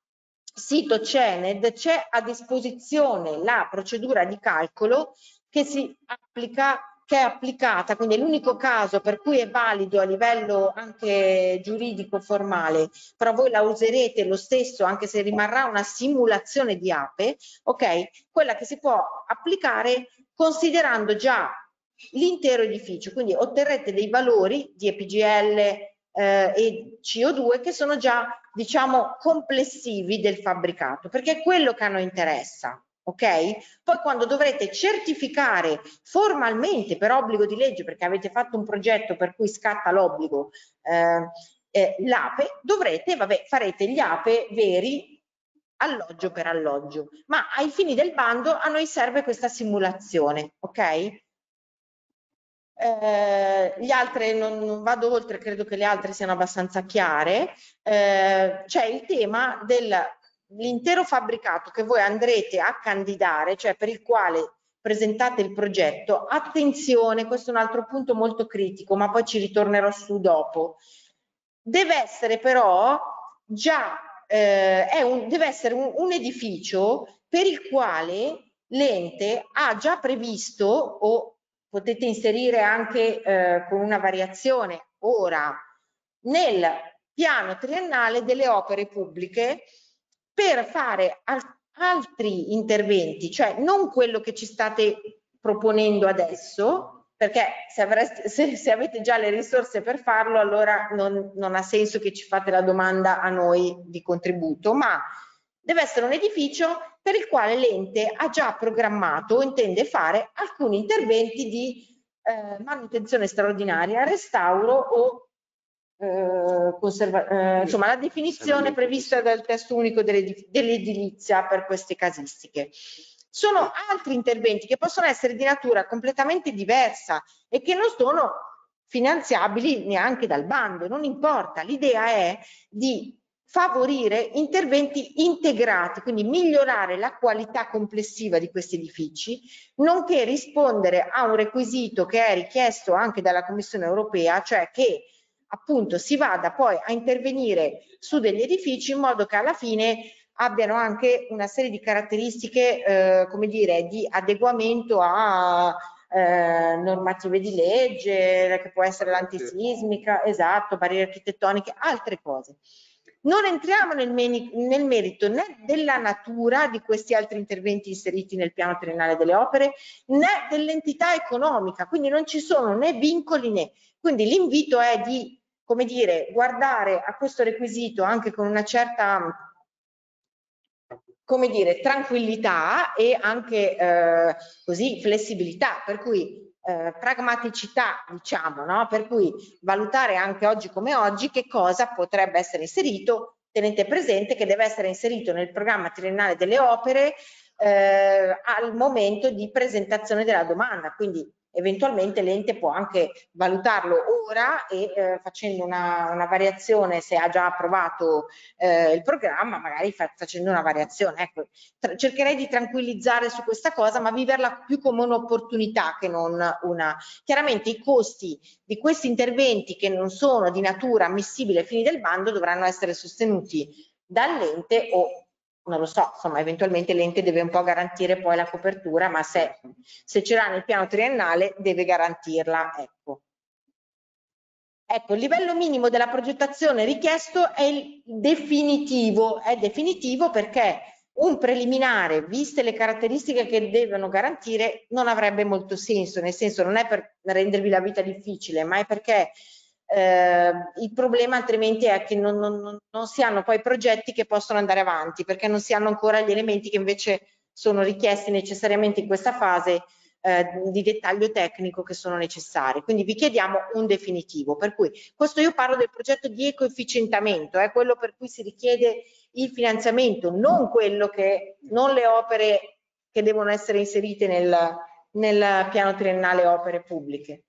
sito C E N E D c'è a disposizione la procedura di calcolo che si applica, che è applicata, quindi è l'unico caso per cui è valido a livello anche giuridico formale, però voi la userete lo stesso anche se rimarrà una simulazione di A P E, ok? Quella che si può applicare considerando già l'intero edificio, quindi otterrete dei valori di E P G L eh, e C O due che sono già, diciamo, complessivi del fabbricato, perché è quello che a noi interessa. Ok? Poi quando dovrete certificare formalmente per obbligo di legge, perché avete fatto un progetto per cui scatta l'obbligo, eh, eh, l'APE, dovrete, vabbè, farete gli APE veri alloggio per alloggio, ma ai fini del bando a noi serve questa simulazione, ok? Eh, gli altri non, non vado oltre, credo che le altre siano abbastanza chiare. Eh, c'è il tema dell'intero fabbricato che voi andrete a candidare, cioè per il quale presentate il progetto. Attenzione, questo è un altro punto molto critico, ma poi ci ritornerò su dopo. Deve essere però già eh, è un, deve essere un, un edificio per il quale l'ente ha già previsto, o potete inserire anche eh, con una variazione ora, nel piano triennale delle opere pubbliche per fare al altri interventi, cioè non quello che ci state proponendo adesso, perché se, avreste, se, se avete già le risorse per farlo, allora non, non ha senso che ci fate la domanda a noi di contributo, ma deve essere un edificio per il quale l'ente ha già programmato o intende fare alcuni interventi di eh, manutenzione straordinaria, restauro o eh, conserva eh, insomma la definizione prevista dal testo unico dell'edilizia per queste casistiche. Sono altri interventi che possono essere di natura completamente diversa e che non sono finanziabili neanche dal bando, non importa, l'idea è di favorire interventi integrati, quindi migliorare la qualità complessiva di questi edifici, nonché rispondere a un requisito che è richiesto anche dalla Commissione europea, cioè che appunto si vada poi a intervenire su degli edifici in modo che alla fine abbiano anche una serie di caratteristiche, eh, come dire, di adeguamento a eh, normative di legge, che può essere l'antisismica, esatto, barriere architettoniche, altre cose. Non entriamo nel, nel merito né della natura di questi altri interventi inseriti nel piano triennale delle opere, né dell'entità economica, quindi non ci sono né vincoli né. Quindi l'invito è di, come dire, guardare a questo requisito anche con una certa, come dire, tranquillità e anche eh, così flessibilità, per cui eh, pragmaticità, diciamo, no? Per cui valutare anche oggi come oggi che cosa potrebbe essere inserito. Tenete presente che deve essere inserito nel programma triennale delle opere eh, al momento di presentazione della domanda, quindi eventualmente l'ente può anche valutarlo ora e eh, facendo una, una variazione, se ha già approvato eh, il programma, magari fa, facendo una variazione. Ecco, cercherei di tranquillizzare su questa cosa, ma viverla più come un'opportunità che non una. Chiaramente i costi di questi interventi che non sono di natura ammissibile ai fini del bando dovranno essere sostenuti dall'ente o non lo so, insomma, eventualmente l'ente deve un po' garantire poi la copertura, ma se, se ce l'ha nel piano triennale deve garantirla, ecco. Ecco, il livello minimo della progettazione richiesto è il definitivo, è definitivo perché un preliminare, viste le caratteristiche che devono garantire, non avrebbe molto senso, nel senso non è per rendervi la vita difficile, ma è perché eh, il problema altrimenti è che non, non, non si hanno poi progetti che possono andare avanti, perché non si hanno ancora gli elementi che invece sono richiesti necessariamente in questa fase eh, di dettaglio tecnico che sono necessari. Quindi vi chiediamo un definitivo, per cui questo io parlo del progetto di ecoefficientamento, è eh, quello per cui si richiede il finanziamento, non quello che, non le opere che devono essere inserite nel, nel piano triennale opere pubbliche.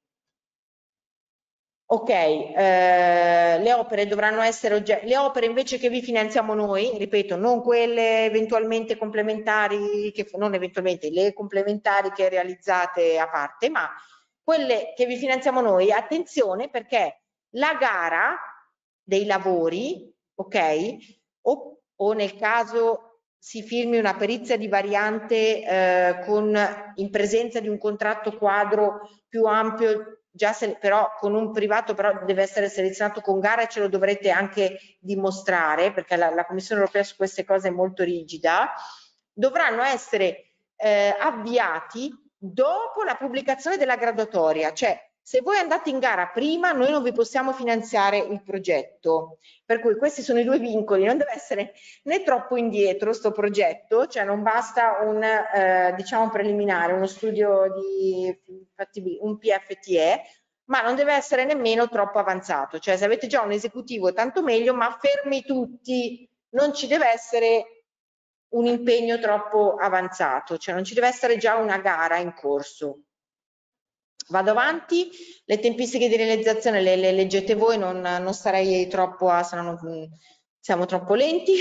Ok, eh, le opere dovranno essere oggetto, le opere invece che vi finanziamo noi, ripeto, non quelle eventualmente complementari, che, non eventualmente, le complementari che realizzate a parte, ma quelle che vi finanziamo noi, attenzione perché la gara dei lavori, ok, o, o nel caso si firmi una perizia di variante eh, con, in presenza di un contratto quadro più ampio, già se, però con un privato però deve essere selezionato con gara e ce lo dovrete anche dimostrare perché la, la Commissione europea su queste cose è molto rigida, dovranno essere eh, avviati dopo la pubblicazione della graduatoria, cioè se voi andate in gara prima noi non vi possiamo finanziare il progetto, per cui questi sono i due vincoli, non deve essere né troppo indietro sto progetto, cioè non basta un eh, diciamo preliminare, uno studio di un P F T E, ma non deve essere nemmeno troppo avanzato, cioè se avete già un esecutivo tanto meglio, ma fermi tutti, non ci deve essere un impegno troppo avanzato, cioè non ci deve essere già una gara in corso. Vado avanti, le tempistiche di realizzazione le, le leggete voi, non, non starei troppo a, se no non, siamo troppo lenti.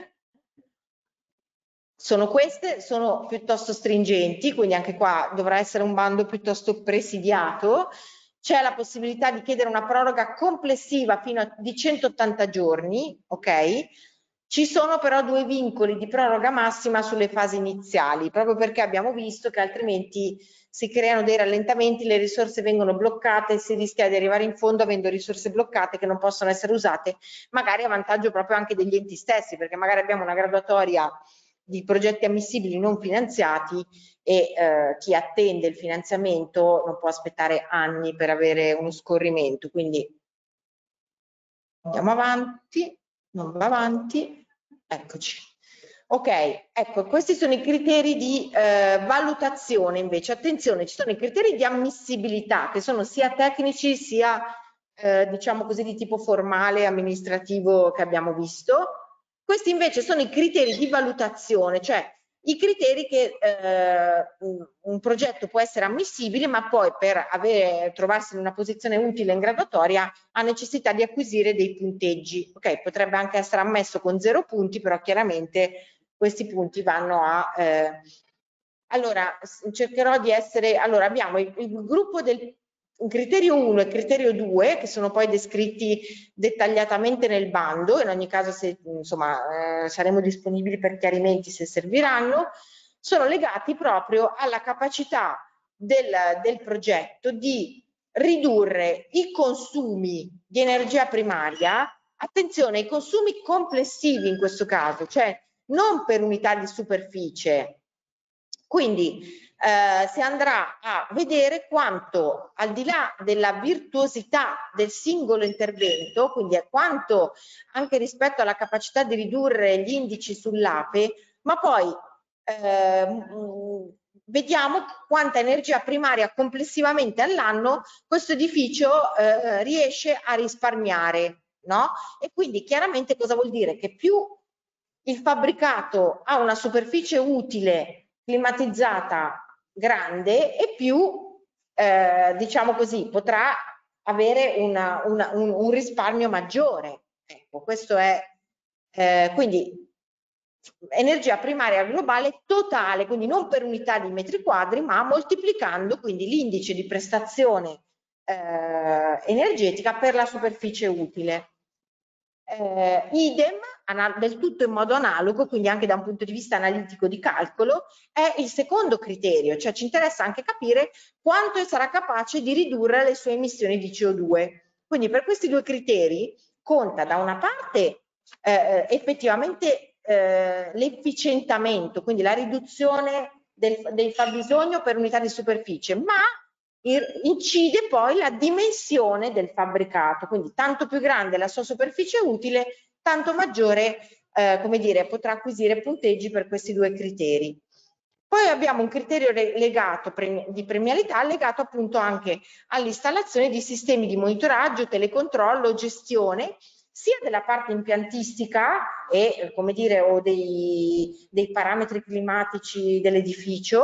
Sono queste, sono piuttosto stringenti, quindi anche qua dovrà essere un bando piuttosto presidiato. C'è la possibilità di chiedere una proroga complessiva fino a di centottanta giorni, ok? Ci sono però due vincoli di proroga massima sulle fasi iniziali, proprio perché abbiamo visto che altrimenti si creano dei rallentamenti, le risorse vengono bloccate e si rischia di arrivare in fondo avendo risorse bloccate che non possono essere usate, magari a vantaggio proprio anche degli enti stessi, perché magari abbiamo una graduatoria di progetti ammissibili non finanziati e eh, chi attende il finanziamento non può aspettare anni per avere uno scorrimento. Quindi andiamo avanti, non va avanti, eccoci. Ok, ecco, questi sono i criteri di eh, valutazione invece. Attenzione, ci sono i criteri di ammissibilità che sono sia tecnici sia eh, diciamo così di tipo formale, amministrativo che abbiamo visto. Questi invece sono i criteri di valutazione, cioè i criteri che eh, un progetto può essere ammissibile, ma poi per avere, trovarsi in una posizione utile in graduatoria ha necessità di acquisire dei punteggi. Ok, potrebbe anche essere ammesso con zero punti, però chiaramente questi punti vanno a... Eh, allora, cercherò di essere... Allora, abbiamo il, il gruppo del criterio uno e criterio due, che sono poi descritti dettagliatamente nel bando, in ogni caso se, insomma, eh, saremo disponibili per chiarimenti se serviranno, sono legati proprio alla capacità del, del progetto di ridurre i consumi di energia primaria, attenzione, i consumi complessivi in questo caso, cioè non per unità di superficie. Quindi eh, si andrà a vedere quanto, al di là della virtuosità del singolo intervento, quindi a quanto anche rispetto alla capacità di ridurre gli indici sull'Ape, ma poi eh, vediamo quanta energia primaria complessivamente all'anno questo edificio eh, riesce a risparmiare, no? E quindi chiaramente cosa vuol dire? Che più il fabbricato ha una superficie utile climatizzata grande e più, eh, diciamo così, potrà avere una, una, un, un risparmio maggiore. Ecco, questo è, eh, quindi energia primaria globale totale, quindi non per unità di metri quadri, ma moltiplicando quindi l'indice di prestazione eh, energetica per la superficie utile. Eh, idem, del tutto in modo analogo, quindi anche da un punto di vista analitico di calcolo, è il secondo criterio, cioè ci interessa anche capire quanto sarà capace di ridurre le sue emissioni di C O due. Quindi per questi due criteri conta da una parte eh, effettivamente eh, l'efficientamento, quindi la riduzione del, del fabbisogno per unità di superficie, ma incide poi la dimensione del fabbricato, quindi tanto più grande la sua superficie utile, tanto maggiore eh, come dire, potrà acquisire punteggi per questi due criteri. Poi abbiamo un criterio legato di premialità legato appunto anche all'installazione di sistemi di monitoraggio, telecontrollo, gestione sia della parte impiantistica e come dire o dei, dei parametri climatici dell'edificio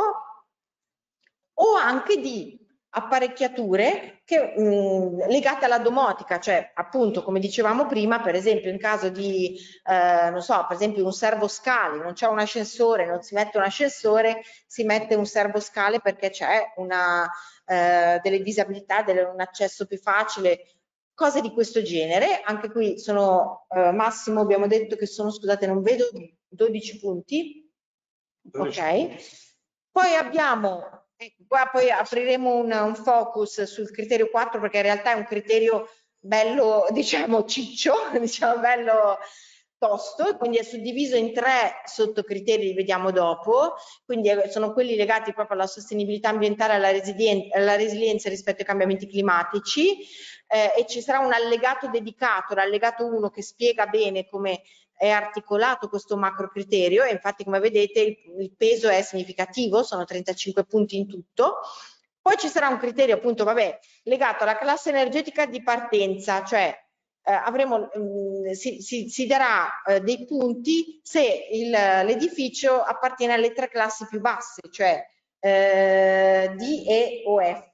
o anche di apparecchiature che, mh, legate alla domotica, cioè appunto come dicevamo prima, per esempio in caso di, eh, non so, per esempio un servoscale, non c'è un ascensore, non si mette un ascensore, si mette un servoscale perché c'è una, eh, delle disabilità, delle, un accesso più facile, cose di questo genere. Anche qui sono, eh, massimo abbiamo detto che sono, scusate non vedo, dodici punti, dodici. Ok. Poi abbiamo, qua poi apriremo un, un focus sul criterio quattro perché in realtà è un criterio bello, diciamo, ciccio, diciamo bello, tosto, e quindi è suddiviso in tre sottocriteri, li vediamo dopo, quindi sono quelli legati proprio alla sostenibilità ambientale, alla, alla resilienza rispetto ai cambiamenti climatici, eh, e ci sarà un allegato dedicato, l'allegato uno, che spiega bene come è articolato questo macro criterio, e infatti come vedete il, il peso è significativo, sono trentacinque punti in tutto. Poi ci sarà un criterio appunto, vabbè, legato alla classe energetica di partenza, cioè Eh, avremo, mh, si, si, si darà eh, dei punti se l'edificio appartiene alle tre classi più basse, cioè eh, D, E o F.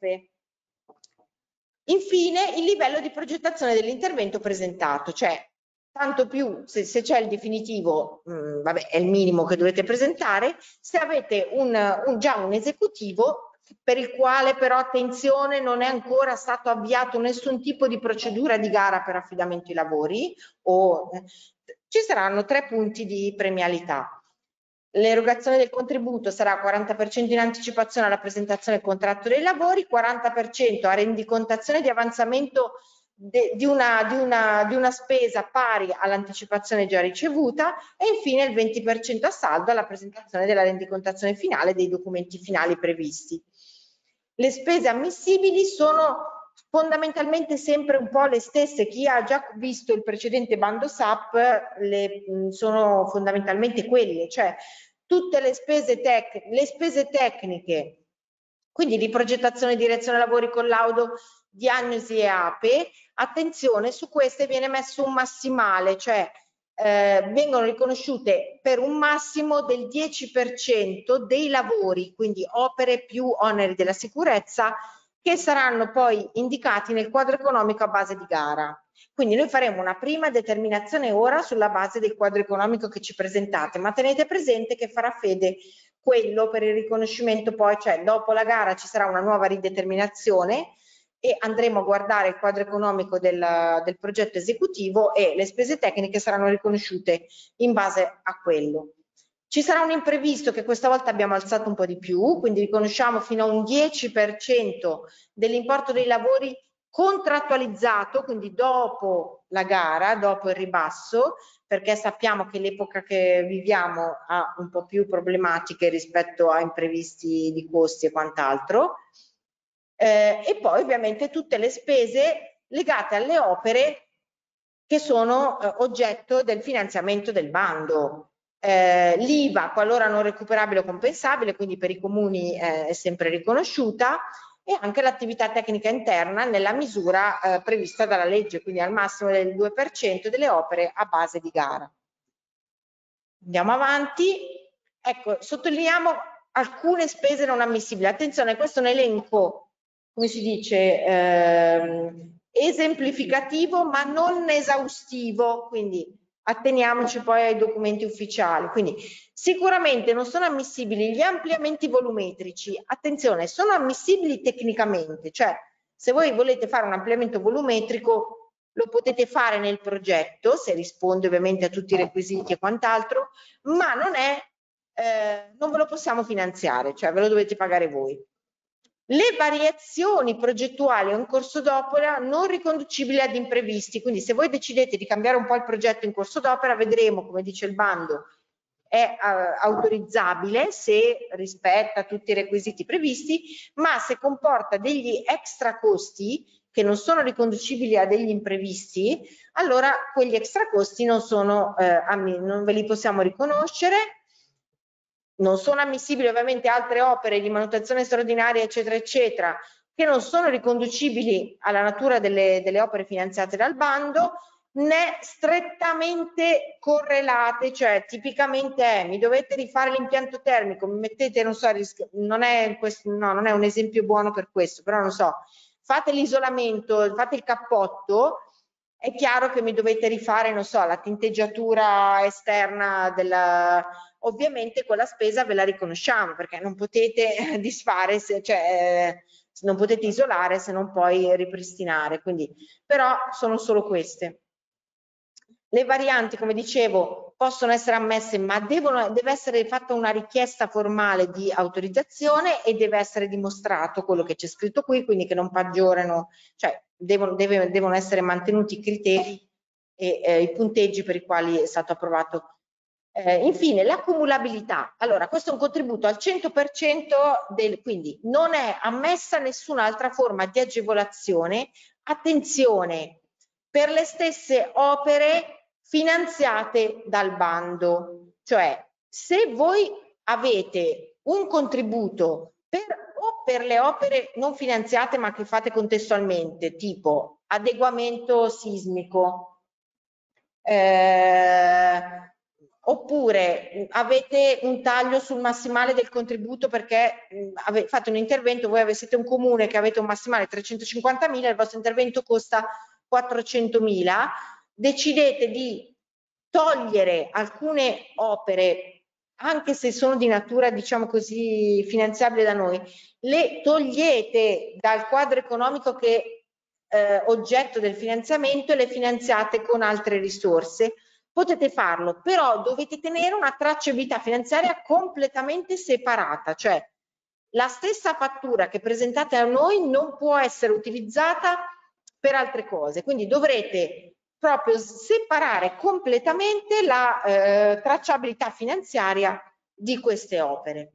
Infine il livello di progettazione dell'intervento presentato, cioè tanto più se, se c'è il definitivo, mh, vabbè, è il minimo che dovete presentare, se avete un, un, già un esecutivo per il quale però, attenzione, non è ancora stato avviato nessun tipo di procedura di gara per affidamento ai lavori, o eh, ci saranno tre punti di premialità. L'erogazione del contributo sarà quaranta per cento in anticipazione alla presentazione del contratto dei lavori, quaranta per cento a rendicontazione di avanzamento de, di, una, di, una, di una spesa pari all'anticipazione già ricevuta, e infine il venti per cento a saldo alla presentazione della rendicontazione finale dei documenti finali previsti. Le spese ammissibili sono fondamentalmente sempre un po' le stesse. Chi ha già visto il precedente bando S A P le, sono fondamentalmente quelle, cioè tutte le spese, tec le spese tecniche, quindi di progettazione, direzione lavori, collaudo, diagnosi e A P E. Attenzione, su queste viene messo un massimale, cioè eh, vengono riconosciute per un massimo del dieci per cento dei lavori, quindi opere più oneri della sicurezza, che saranno poi indicati nel quadro economico a base di gara. Quindi noi faremo una prima determinazione ora sulla base del quadro economico che ci presentate, ma tenete presente che farà fede quello per il riconoscimento poi, cioè dopo la gara ci sarà una nuova rideterminazione e andremo a guardare il quadro economico del, del progetto esecutivo, e le spese tecniche saranno riconosciute in base a quello. Ci sarà un imprevisto che questa volta abbiamo alzato un po' di più, quindi riconosciamo fino a un dieci per cento dell'importo dei lavori contrattualizzato, quindi dopo la gara, dopo il ribasso, perché sappiamo che l'epoca che viviamo ha un po' più problematiche rispetto a imprevisti di costi e quant'altro. Eh, e poi ovviamente tutte le spese legate alle opere che sono eh, oggetto del finanziamento del bando. Eh, L'I V A, qualora non recuperabile o compensabile, quindi per i comuni eh, è sempre riconosciuta, e anche l'attività tecnica interna nella misura eh, prevista dalla legge, quindi al massimo del due per cento delle opere a base di gara. Andiamo avanti. Ecco, sottolineiamo alcune spese non ammissibili. Attenzione, questo è un elenco, come si dice, ehm, esemplificativo ma non esaustivo, quindi atteniamoci poi ai documenti ufficiali. Quindi sicuramente non sono ammissibili gli ampliamenti volumetrici. Attenzione, sono ammissibili tecnicamente, cioè se voi volete fare un ampliamento volumetrico lo potete fare nel progetto, se risponde ovviamente a tutti i requisiti e quant'altro, ma non è, eh, non ve lo possiamo finanziare, cioè ve lo dovete pagare voi. Le variazioni progettuali o in corso d'opera non riconducibili ad imprevisti, quindi se voi decidete di cambiare un po' il progetto in corso d'opera, vedremo, come dice il bando, è uh, autorizzabile se rispetta tutti i requisiti previsti, ma se comporta degli extra costi che non sono riconducibili a degli imprevisti, allora quegli extra costi non sono, eh, non ve li possiamo riconoscere. Non sono ammissibili ovviamente altre opere di manutenzione straordinaria, eccetera, eccetera, che non sono riconducibili alla natura delle, delle opere finanziate dal bando, né strettamente correlate, cioè tipicamente è mi dovete rifare l'impianto termico, mi mettete, non so, non è, questo, no, non è un esempio buono per questo, però non so, fate l'isolamento, fate il cappotto, è chiaro che mi dovete rifare, non so, la tinteggiatura esterna della... Ovviamente quella spesa ve la riconosciamo perché non potete disfare, se, cioè non potete isolare se non poi ripristinare, quindi però sono solo queste. Le varianti, come dicevo, possono essere ammesse, ma devono, deve essere fatta una richiesta formale di autorizzazione e deve essere dimostrato quello che c'è scritto qui, quindi che non peggiorano, cioè devono, deve, devono essere mantenuti i criteri e eh, i punteggi per i quali è stato approvato. Eh, infine, l'accumulabilità. Allora, questo è un contributo al cento per cento, del, quindi non è ammessa nessun'altra forma di agevolazione, attenzione, per le stesse opere finanziate dal bando. Cioè, se voi avete un contributo per, o per le opere non finanziate ma che fate contestualmente, tipo adeguamento sismico, eh, oppure avete un taglio sul massimale del contributo perché mh, fate un intervento, voi siete un comune che avete un massimale trecentocinquantamila, il vostro intervento costa quattrocentomila, decidete di togliere alcune opere, anche se sono di natura, diciamo così, finanziabile da noi, le togliete dal quadro economico che è oggetto del finanziamento e le finanziate con altre risorse. Potete farlo, però dovete tenere una tracciabilità finanziaria completamente separata, cioè la stessa fattura che presentate a noi non può essere utilizzata per altre cose, quindi dovrete proprio separare completamente la eh, tracciabilità finanziaria di queste opere.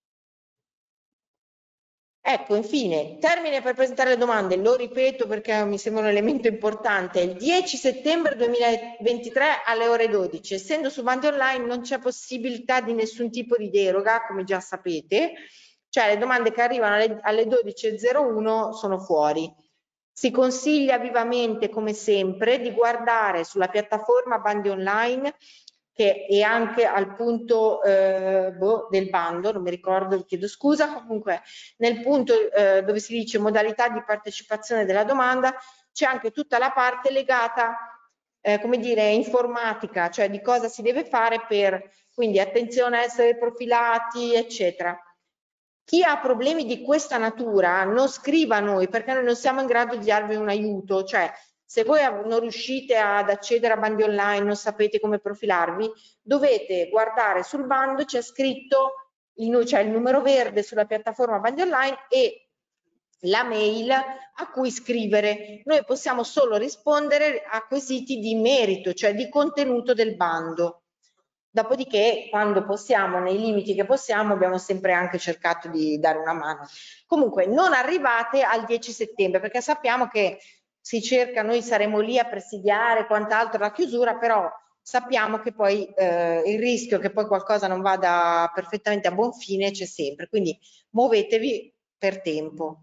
Ecco, infine, termine per presentare le domande, lo ripeto perché mi sembra un elemento importante, il dieci settembre duemilaventitré alle ore dodici, essendo su bandi online non c'è possibilità di nessun tipo di deroga, come già sapete, cioè le domande che arrivano alle, alle dodici e zero uno sono fuori. Si consiglia vivamente, come sempre, di guardare sulla piattaforma bandi online che è anche al punto eh, boh, del bando, non mi ricordo, vi chiedo scusa, comunque nel punto eh, dove si dice modalità di partecipazione della domanda c'è anche tutta la parte legata, eh, come dire, informatica, cioè di cosa si deve fare per, quindi attenzione a essere profilati, eccetera. Chi ha problemi di questa natura non scriva a noi perché noi non siamo in grado di darvi un aiuto, cioè se voi non riuscite ad accedere a bandi online, non sapete come profilarvi, dovete guardare sul bando, c'è scritto, c'è cioè il numero verde sulla piattaforma bandi online e la mail a cui scrivere. Noi possiamo solo rispondere a quesiti di merito, cioè di contenuto del bando. Dopodiché, quando possiamo, nei limiti che possiamo, abbiamo sempre anche cercato di dare una mano. Comunque, non arrivate al dieci settembre, perché sappiamo che si cerca, noi saremo lì a presidiare quant'altro la chiusura, però sappiamo che poi eh, il rischio che poi qualcosa non vada perfettamente a buon fine c'è sempre, quindi muovetevi per tempo.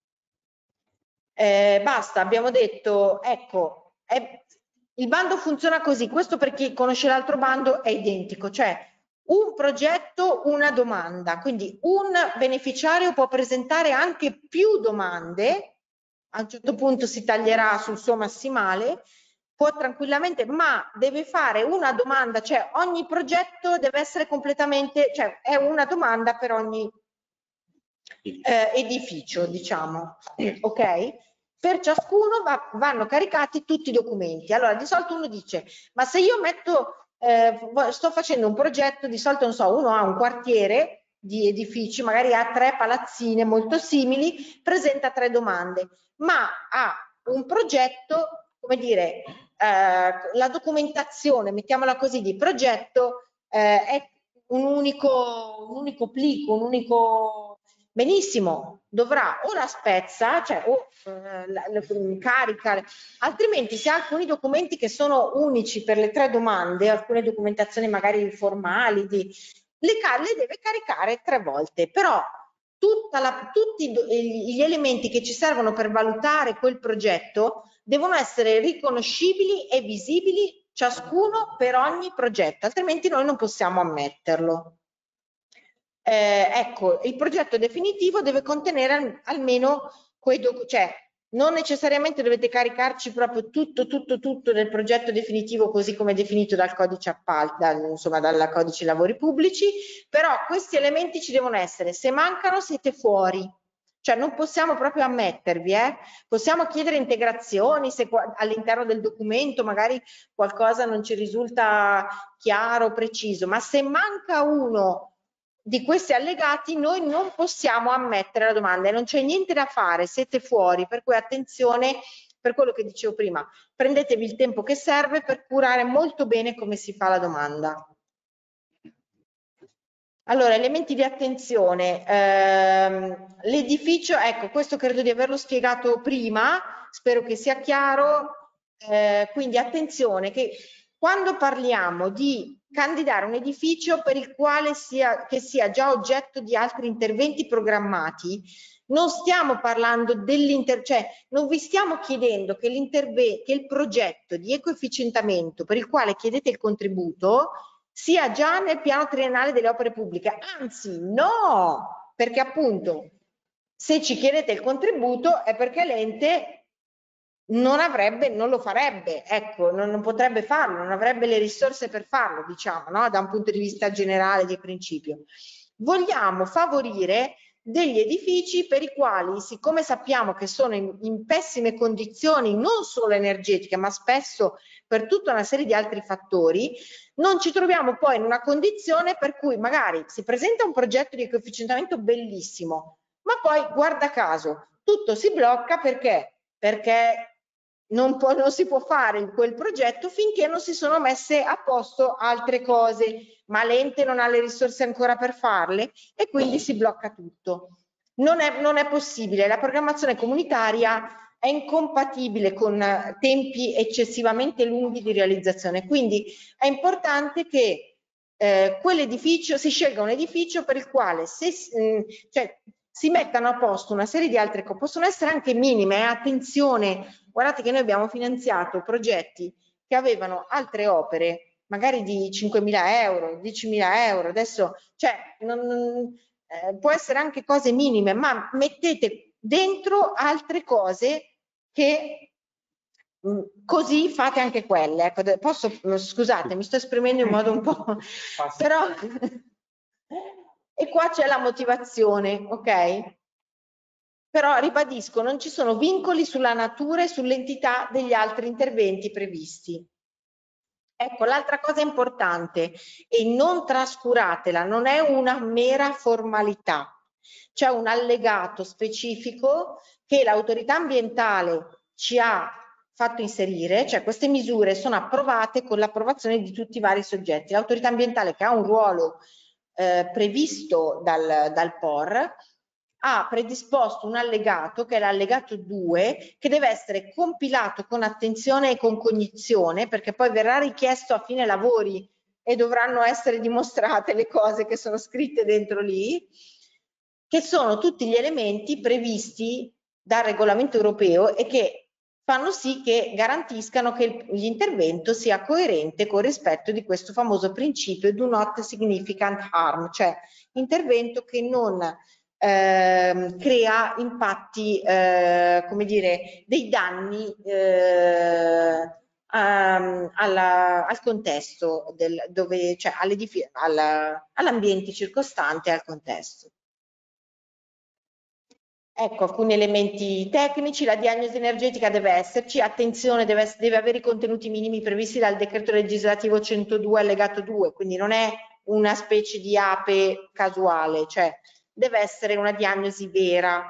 Eh, basta, abbiamo detto, ecco, è, il bando funziona così, questo per chi conosce l'altro bando è identico, cioè un progetto, una domanda, quindi un beneficiario può presentare anche più domande, a un certo punto si taglierà sul suo massimale, può tranquillamente, ma deve fare una domanda, cioè ogni progetto deve essere completamente, cioè è una domanda per ogni eh, edificio, diciamo, ok? Per ciascuno va, vanno caricati tutti i documenti. Allora, di solito uno dice, ma se io metto, eh, sto facendo un progetto, di solito non so, uno ha un quartiere di edifici, magari ha tre palazzine molto simili, presenta tre domande, ma ha un progetto, come dire, eh, la documentazione, mettiamola così, di progetto eh, è un unico, un unico plico, un unico... Benissimo, dovrà o la spezza, cioè o eh, la, la, carica, altrimenti se ha alcuni documenti che sono unici per le tre domande, alcune documentazioni magari formali, di, le, le deve caricare tre volte, però tutta la, tutti gli elementi che ci servono per valutare quel progetto devono essere riconoscibili e visibili ciascuno per ogni progetto, altrimenti noi non possiamo ammetterlo. Eh, ecco, il progetto definitivo deve contenere al, almeno quei documenti, cioè non necessariamente dovete caricarci proprio tutto, tutto, tutto del progetto definitivo così come definito dal codice appalti, dal, insomma dal codice lavori pubblici, però questi elementi ci devono essere, se mancano siete fuori, cioè non possiamo proprio ammettervi, eh? Possiamo chiedere integrazioni se all'interno del documento magari qualcosa non ci risulta chiaro, preciso, ma se manca uno di questi allegati noi non possiamo ammettere la domanda e non c'è niente da fare, siete fuori, per cui attenzione per quello che dicevo prima, prendetevi il tempo che serve per curare molto bene come si fa la domanda. Allora, elementi di attenzione, ehm, l'edificio, ecco, questo credo di averlo spiegato prima, spero che sia chiaro, eh, quindi attenzione che quando parliamo di candidare un edificio per il quale sia, che sia già oggetto di altri interventi programmati, non stiamo parlando dell'inter, cioè non vi stiamo chiedendo che, che il progetto di ecoefficientamento per il quale chiedete il contributo sia già nel piano triennale delle opere pubbliche, anzi no, perché appunto se ci chiedete il contributo è perché l'ente non avrebbe, non lo farebbe, ecco, non, non potrebbe farlo, non avrebbe le risorse per farlo, diciamo, no? Da un punto di vista generale di principio. Vogliamo favorire degli edifici per i quali, siccome sappiamo che sono in, in pessime condizioni non solo energetiche, ma spesso per tutta una serie di altri fattori, non ci troviamo poi in una condizione per cui magari si presenta un progetto di coefficientamento bellissimo, ma poi, guarda caso, tutto si blocca perché? Perché non, può, non si può fare quel progetto finché non si sono messe a posto altre cose, ma l'ente non ha le risorse ancora per farle e quindi si blocca tutto. Non è, non è possibile, la programmazione comunitaria è incompatibile con tempi eccessivamente lunghi di realizzazione, quindi è importante che eh, quell'edificio si scelga un edificio per il quale se, mh, cioè, si mettano a posto una serie di altre cose, possono essere anche minime, eh, attenzione, guardate che noi abbiamo finanziato progetti che avevano altre opere, magari di cinquemila euro, diecimila euro, adesso, cioè, non, eh, può essere anche cose minime, ma mettete dentro altre cose che mh, così fate anche quelle. Ecco, posso, scusate, mi sto esprimendo in modo un po', però... E qua c'è la motivazione, ok? Però ribadisco, non ci sono vincoli sulla natura e sull'entità degli altri interventi previsti. Ecco, l'altra cosa importante, e non trascuratela, non è una mera formalità. C'è un allegato specifico che l'autorità ambientale ci ha fatto inserire, cioè queste misure sono approvate con l'approvazione di tutti i vari soggetti. L'autorità ambientale, che ha un ruolo eh, previsto dal, dal P O R, ha predisposto un allegato, che è l'allegato due, che deve essere compilato con attenzione e con cognizione, perché poi verrà richiesto a fine lavori e dovranno essere dimostrate le cose che sono scritte dentro lì, che sono tutti gli elementi previsti dal regolamento europeo e che fanno sì che garantiscano che l'intervento sia coerente con il rispetto di questo famoso principio do not significant harm, cioè intervento che non eh, crea impatti, eh, come dire, dei danni eh, Um, alla, al contesto, del, dove, cioè all'ambiente circostante e al contesto. Ecco alcuni elementi tecnici, la diagnosi energetica deve esserci, attenzione, deve, deve avere i contenuti minimi previsti dal decreto legislativo centodue allegato due, quindi non è una specie di ape casuale, cioè deve essere una diagnosi vera.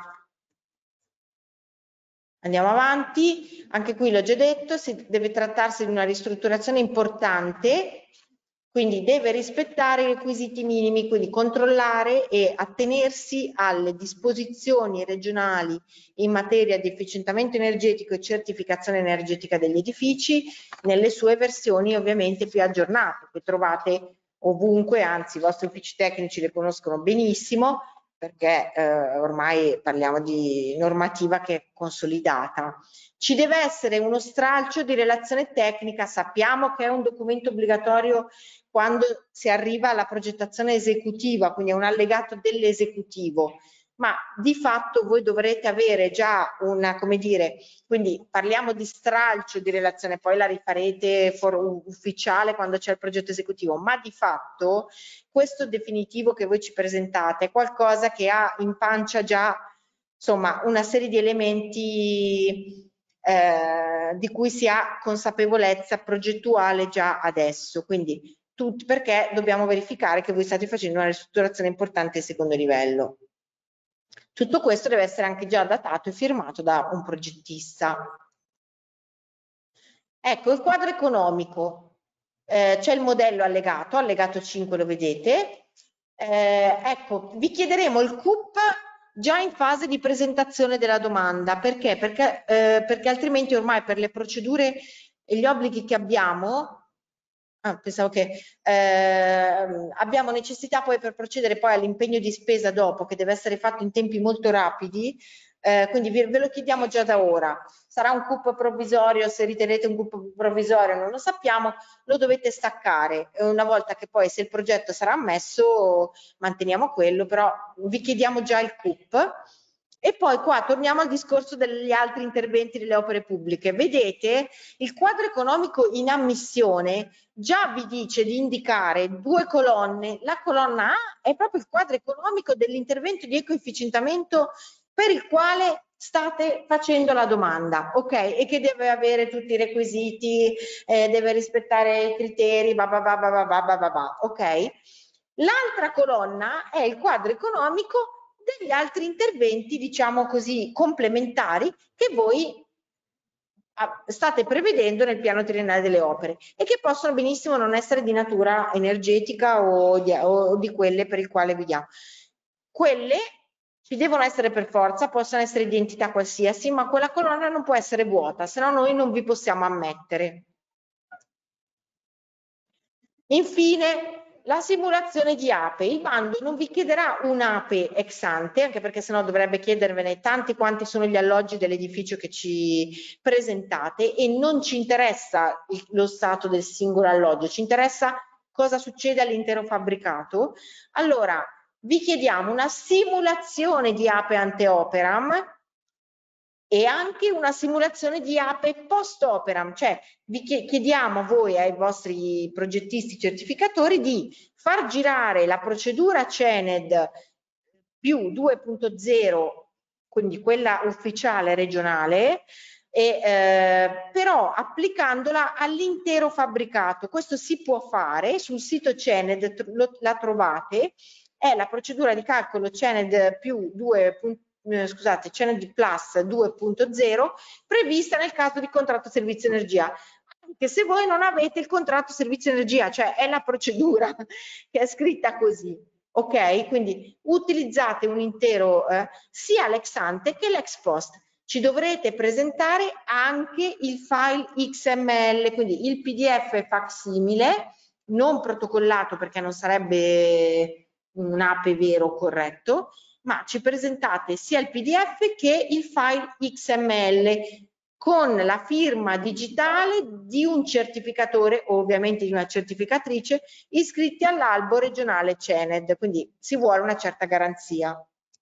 Andiamo avanti, anche qui l'ho già detto, si deve trattarsi di una ristrutturazione importante, quindi deve rispettare i requisiti minimi, quindi controllare e attenersi alle disposizioni regionali in materia di efficientamento energetico e certificazione energetica degli edifici, nelle sue versioni ovviamente più aggiornate, che trovate ovunque, anzi i vostri uffici tecnici le conoscono benissimo, perché eh, ormai parliamo di normativa che è consolidata. Ci deve essere uno stralcio di relazione tecnica, sappiamo che è un documento obbligatorio quando si arriva alla progettazione esecutiva, quindi è un allegato dell'esecutivo, ma di fatto voi dovrete avere già una, come dire, quindi parliamo di stralcio di relazione, poi la rifarete for, ufficiale quando c'è il progetto esecutivo, ma di fatto questo definitivo che voi ci presentate è qualcosa che ha in pancia già insomma una serie di elementi eh, di cui si ha consapevolezza progettuale già adesso, quindi tutti, perché dobbiamo verificare che voi state facendo una ristrutturazione importante di secondo livello. Tutto questo deve essere anche già datato e firmato da un progettista. Ecco, il quadro economico, eh, c'è il modello allegato, allegato cinque lo vedete. Eh, ecco, vi chiederemo il C U P già in fase di presentazione della domanda. Perché? Perché, eh, perché altrimenti ormai per le procedure e gli obblighi che abbiamo, ah, pensavo che eh, abbiamo necessità poi per procedere poi all'impegno di spesa dopo, che deve essere fatto in tempi molto rapidi, eh, quindi ve, ve lo chiediamo già da ora. Sarà un C U P provvisorio, se ritenete un C U P provvisorio non lo sappiamo, lo dovete staccare. Una volta che poi, se il progetto sarà ammesso, manteniamo quello, però vi chiediamo già il C U P. E poi qua torniamo al discorso degli altri interventi delle opere pubbliche. Vedete, il quadro economico in ammissione già vi dice di indicare due colonne. La colonna A è proprio il quadro economico dell'intervento di ecoefficientamento per il quale state facendo la domanda, ok? E che deve avere tutti i requisiti, eh, deve rispettare i criteri, bah bah bah bah bah bah bah bah, ok? L'altra colonna è il quadro economico degli altri interventi, diciamo così, complementari che voi state prevedendo nel piano triennale delle opere e che possono benissimo non essere di natura energetica o di, o di quelle per il quale vi diamo. Quelle ci devono essere per forza, possono essere di entità qualsiasi, ma quella colonna non può essere vuota, se no noi non vi possiamo ammettere. Infine, la simulazione di ape. Il bando non vi chiederà un'ape ex ante, anche perché sennò dovrebbe chiedervene tanti quanti sono gli alloggi dell'edificio che ci presentate, e non ci interessa il, lo stato del singolo alloggio, ci interessa cosa succede all'intero fabbricato. Allora, vi chiediamo una simulazione di ape ante operam e anche una simulazione di ape post operam, cioè vi chiediamo a voi, ai vostri progettisti certificatori, di far girare la procedura C E N E D più due punto zero, quindi quella ufficiale regionale, e, eh, però applicandola all'intero fabbricato. Questo si può fare sul sito C E N E D, lo, la trovate, è la procedura di calcolo C E N E D più due punto zero, scusate, C E N E D Plus due punto zero, prevista nel caso di contratto servizio energia. Anche se voi non avete il contratto servizio energia, cioè è la procedura che è scritta così, ok? Quindi utilizzate un intero, eh, sia l'ex ante che l'ex post. Ci dovrete presentare anche il file X M L, quindi il P D F facsimile, non protocollato perché non sarebbe un ape vero corretto, ma ci presentate sia il P D F che il file X M L con la firma digitale di un certificatore o ovviamente di una certificatrice iscritti all'albo regionale C E N E D, quindi si vuole una certa garanzia.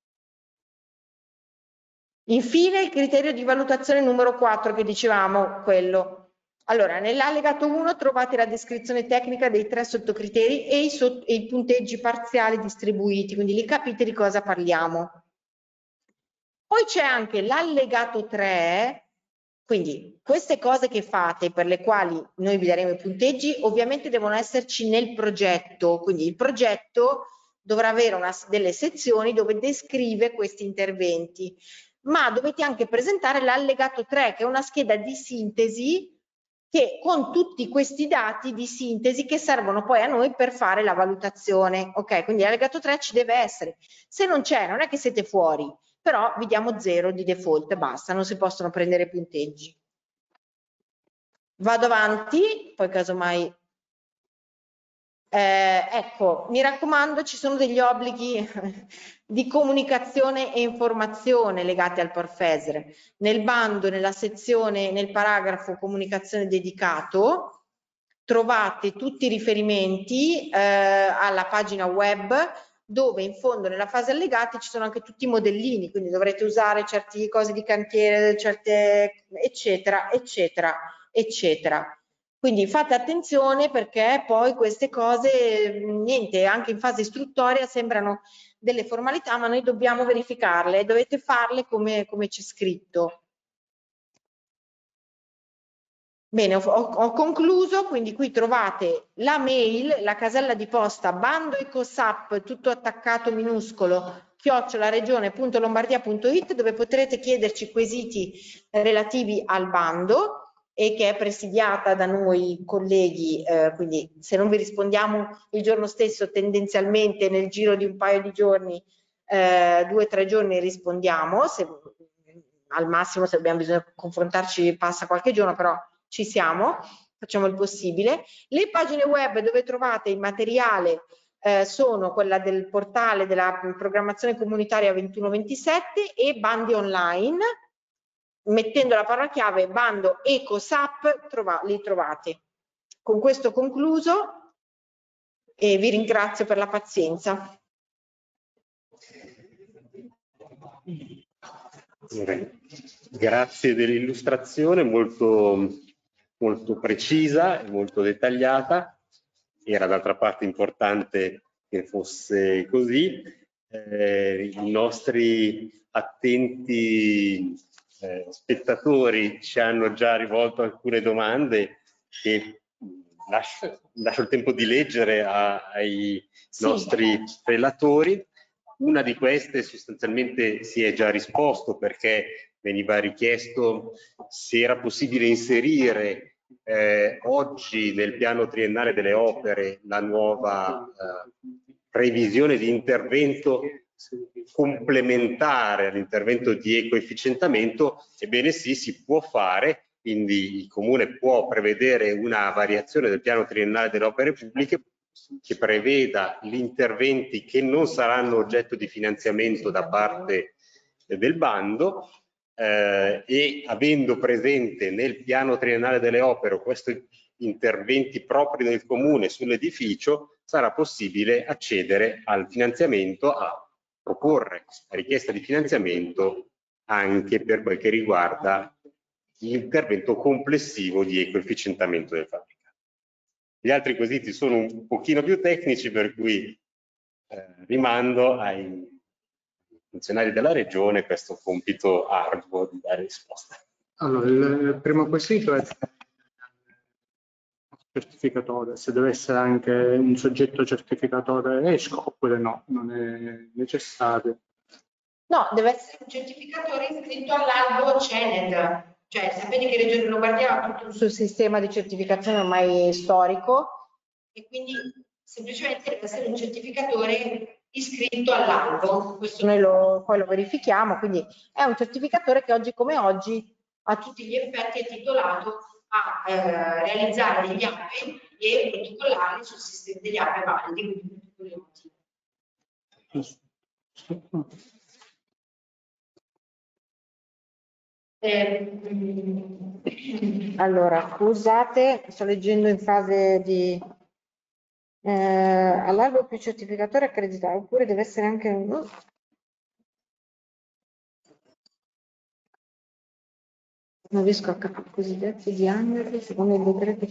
Infine il criterio di valutazione numero quattro che dicevamo, quello. Allora, nell'allegato uno trovate la descrizione tecnica dei tre sottocriteri e i, sott e i punteggi parziali distribuiti, quindi lì capite di cosa parliamo. Poi c'è anche l'allegato tre, quindi queste cose che fate per le quali noi vi daremo i punteggi ovviamente devono esserci nel progetto, quindi il progetto dovrà avere una, delle sezioni dove descrive questi interventi, ma dovete anche presentare l'allegato tre, che è una scheda di sintesi che con tutti questi dati di sintesi che servono poi a noi per fare la valutazione. Ok, quindi l'allegato tre ci deve essere. Se non c'è, non è che siete fuori, però vi diamo zero di default, basta, non si possono prendere punteggi. Vado avanti, poi casomai Eh, ecco, mi raccomando, ci sono degli obblighi di comunicazione e informazione legati al Porfesre. Nel bando, nella sezione, nel paragrafo comunicazione dedicato, trovate tutti i riferimenti eh, alla pagina web, dove in fondo nella fase allegati ci sono anche tutti i modellini, quindi dovrete usare certe cose di cantiere, certe eccetera, eccetera, eccetera. Quindi fate attenzione, perché poi queste cose, niente, anche in fase istruttoria sembrano delle formalità, ma noi dobbiamo verificarle, dovete farle come, come c'è scritto. Bene, ho, ho concluso, quindi qui trovate la mail, la casella di posta bando ecosap, tutto attaccato minuscolo, chiocciola regione punto lombardia punto it, dove potrete chiederci quesiti relativi al bando. e che è presidiata da noi colleghi, eh, quindi se non vi rispondiamo il giorno stesso, tendenzialmente nel giro di un paio di giorni, eh, due o tre giorni rispondiamo, se, al massimo se abbiamo bisogno di confrontarci passa qualche giorno, però ci siamo, facciamo il possibile. Le pagine web dove trovate il materiale eh, sono quella del portale della programmazione comunitaria ventuno ventisette e bandi online. Mettendo la parola chiave bando EcoSap trova, li trovate. Con questo concluso e vi ringrazio per la pazienza. Grazie dell'illustrazione molto, molto precisa e molto dettagliata. Era d'altra parte importante che fosse così. Eh, I nostri attenti eh, spettatori ci hanno già rivolto alcune domande che lascio, lascio il tempo di leggere a, ai sì. nostri relatori. Una di queste sostanzialmente si è già risposto perché veniva richiesto se era possibile inserire eh, oggi nel piano triennale delle opere la nuova eh, previsione di intervento complementare all'intervento di ecoefficientamento. Ebbene sì, si può fare, quindi il Comune può prevedere una variazione del piano triennale delle opere pubbliche che preveda gli interventi che non saranno oggetto di finanziamento da parte del bando eh, e avendo presente nel piano triennale delle opere questi interventi propri del Comune sull'edificio, sarà possibile accedere al finanziamento, a proporre la richiesta di finanziamento anche per quel che riguarda l'intervento complessivo di ecoefficientamento del fabbricato. Gli altri quesiti sono un pochino più tecnici, per cui eh, rimando ai funzionari della Regione questo compito arduo di dare risposta. Allora, il primo quesito è il certificatore, se deve essere anche un soggetto certificatore esco oppure no, non è necessario. No, deve essere un certificatore iscritto all'albo Cened. Cioè, sapete che Regione Lombardia ha tutto il suo sistema di certificazione ormai storico e quindi semplicemente deve essere un certificatore iscritto all'albo. Questo noi lo, poi lo verifichiamo, quindi è un certificatore che oggi come oggi a tutti gli effetti è titolato a eh, realizzare degli A P E e protocollarli sul sistema degli A P E validi. Eh, allora, scusate, sto leggendo in fase di eh, all'albo più certificatore accreditato, oppure deve essere anche un... Non riesco a capire i cosiddetti diagnosi secondo il decreto.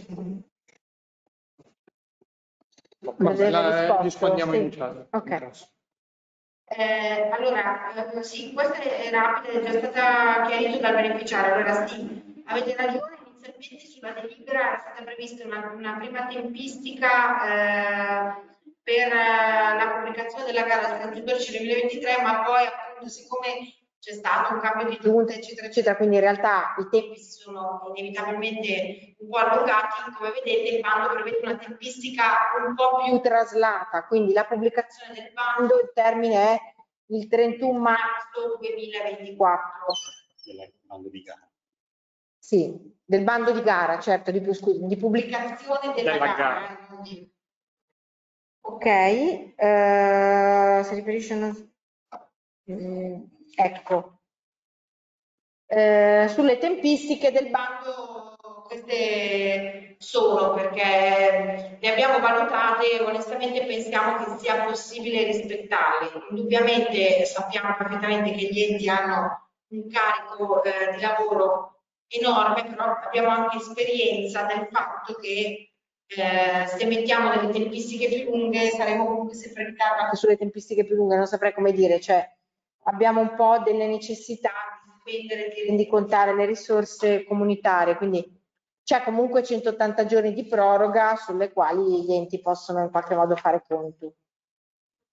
Vabbè, la, rispondiamo sì. in chat. Ok. Eh, allora, eh, sì, questa è rapida, è già stata chiarita dal beneficiario. Allora sì, avete ragione, inizialmente sulla delibera era stata prevista una, una prima tempistica eh, per eh, la pubblicazione della gara del trenta dodici duemilaventitré, ma poi appunto siccome c'è stato un cambio di giunta eccetera eccetera, quindi in realtà i tempi si sono inevitabilmente un po' allungati. Come vedete il bando prevede una tempistica un po' più traslata, quindi la pubblicazione del bando, il termine è il trentuno marzo duemilaventiquattro. Del bando di gara. Sì, del bando di gara, certo, di, di pubblicazione della, della gara. gara. Ok, eh, si riferisce a... Mm, ecco. Eh, sulle tempistiche del bando queste sono perché le abbiamo valutate e onestamente pensiamo che sia possibile rispettarle. Indubbiamente sappiamo perfettamente che gli enti hanno un carico eh, di lavoro enorme, però abbiamo anche esperienza del fatto che eh, se mettiamo delle tempistiche più lunghe saremo comunque sempre in ritardo anche sulle tempistiche più lunghe, non saprei come dire, cioè abbiamo un po' delle necessità di spendere, di rendicontare le risorse comunitarie, quindi c'è comunque centottanta giorni di proroga sulle quali gli enti possono in qualche modo fare conto.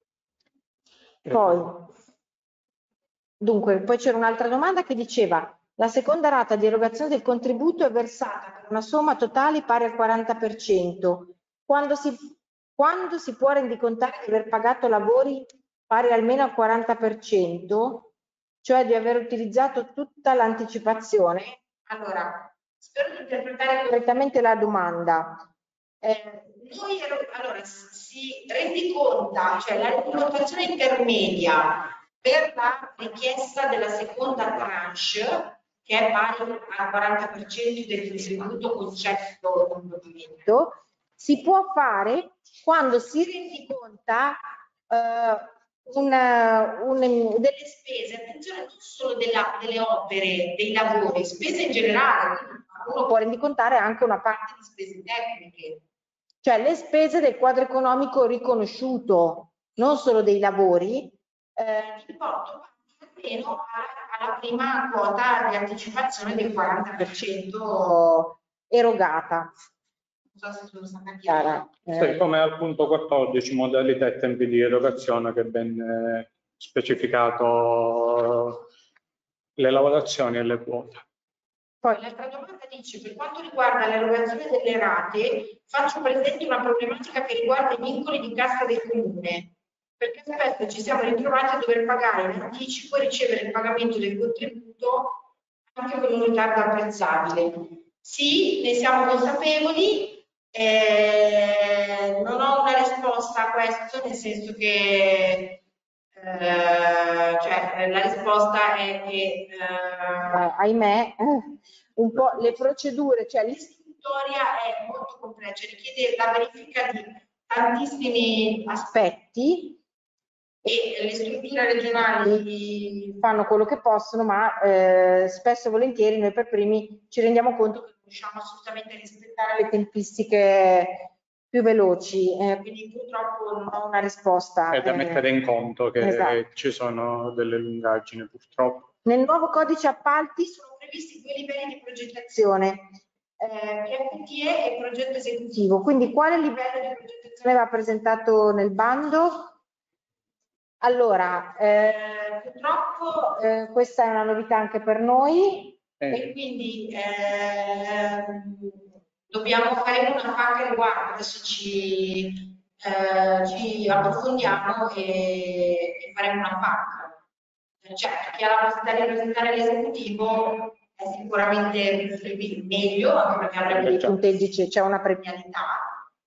Poi, dunque, poi c'era un'altra domanda che diceva La seconda rata di erogazione del contributo è versata per una somma totale pari al quaranta per cento. Quando si, quando si può rendicontare di aver pagato lavori pari almeno al quaranta per cento, cioè di aver utilizzato tutta l'anticipazione? Allora, spero di interpretare correttamente la domanda. Eh, noi, allora, si rendiconta, cioè la rendicontazione intermedia per la richiesta della seconda tranche, che è pari al quaranta per cento del contributo concesso dal provvedimento, si può fare quando si rendiconta eh, una, una, delle spese, attenzione, non solo della, delle opere, dei lavori, spese in generale, uno può rendicontare anche una parte di spese tecniche, cioè le spese del quadro economico riconosciuto, non solo dei lavori, eh, riporto almeno alla, alla prima quota di anticipazione del quaranta per cento erogata. Non so se sono stata chiara. Sì, come al punto quattordici, modalità e tempi di erogazione, che ben eh, specificato le lavorazioni e le quote. Poi l'altra domanda dice: per quanto riguarda l'erogazione delle rate, faccio presente una problematica che riguarda i vincoli di cassa del comune, perché spesso ci siamo ritrovati a dover pagare in anticipo e ricevere il pagamento del contributo anche con un ritardo apprezzabile. Sì, ne siamo consapevoli. Eh, non ho una risposta a questo, nel senso che eh, cioè, la risposta è che eh, ahimè un po' le procedure, cioè l'istruttoria è molto complessa, richiede la verifica di tantissimi aspetti e le strutture regionali fanno quello che possono, ma eh, spesso e volentieri noi per primi ci rendiamo conto che non riusciamo assolutamente a rispettare le tempistiche più veloci, eh, quindi purtroppo non ho una risposta. È da eh, mettere in conto che esatto. ci sono delle lungaggini purtroppo. Nel nuovo codice appalti sono previsti due livelli di progettazione, eh, P F T E e progetto esecutivo. Quindi quale livello di progettazione va presentato nel bando? Allora, eh, purtroppo eh, questa è una novità anche per noi eh. e quindi eh, dobbiamo fare una F A Q riguardo, adesso ci, eh, ci approfondiamo e, e faremo una F A Q. Cioè, chi ha la possibilità di presentare l'esecutivo è sicuramente meglio, anche perché avrebbe dei punteggi, c'è una premialità.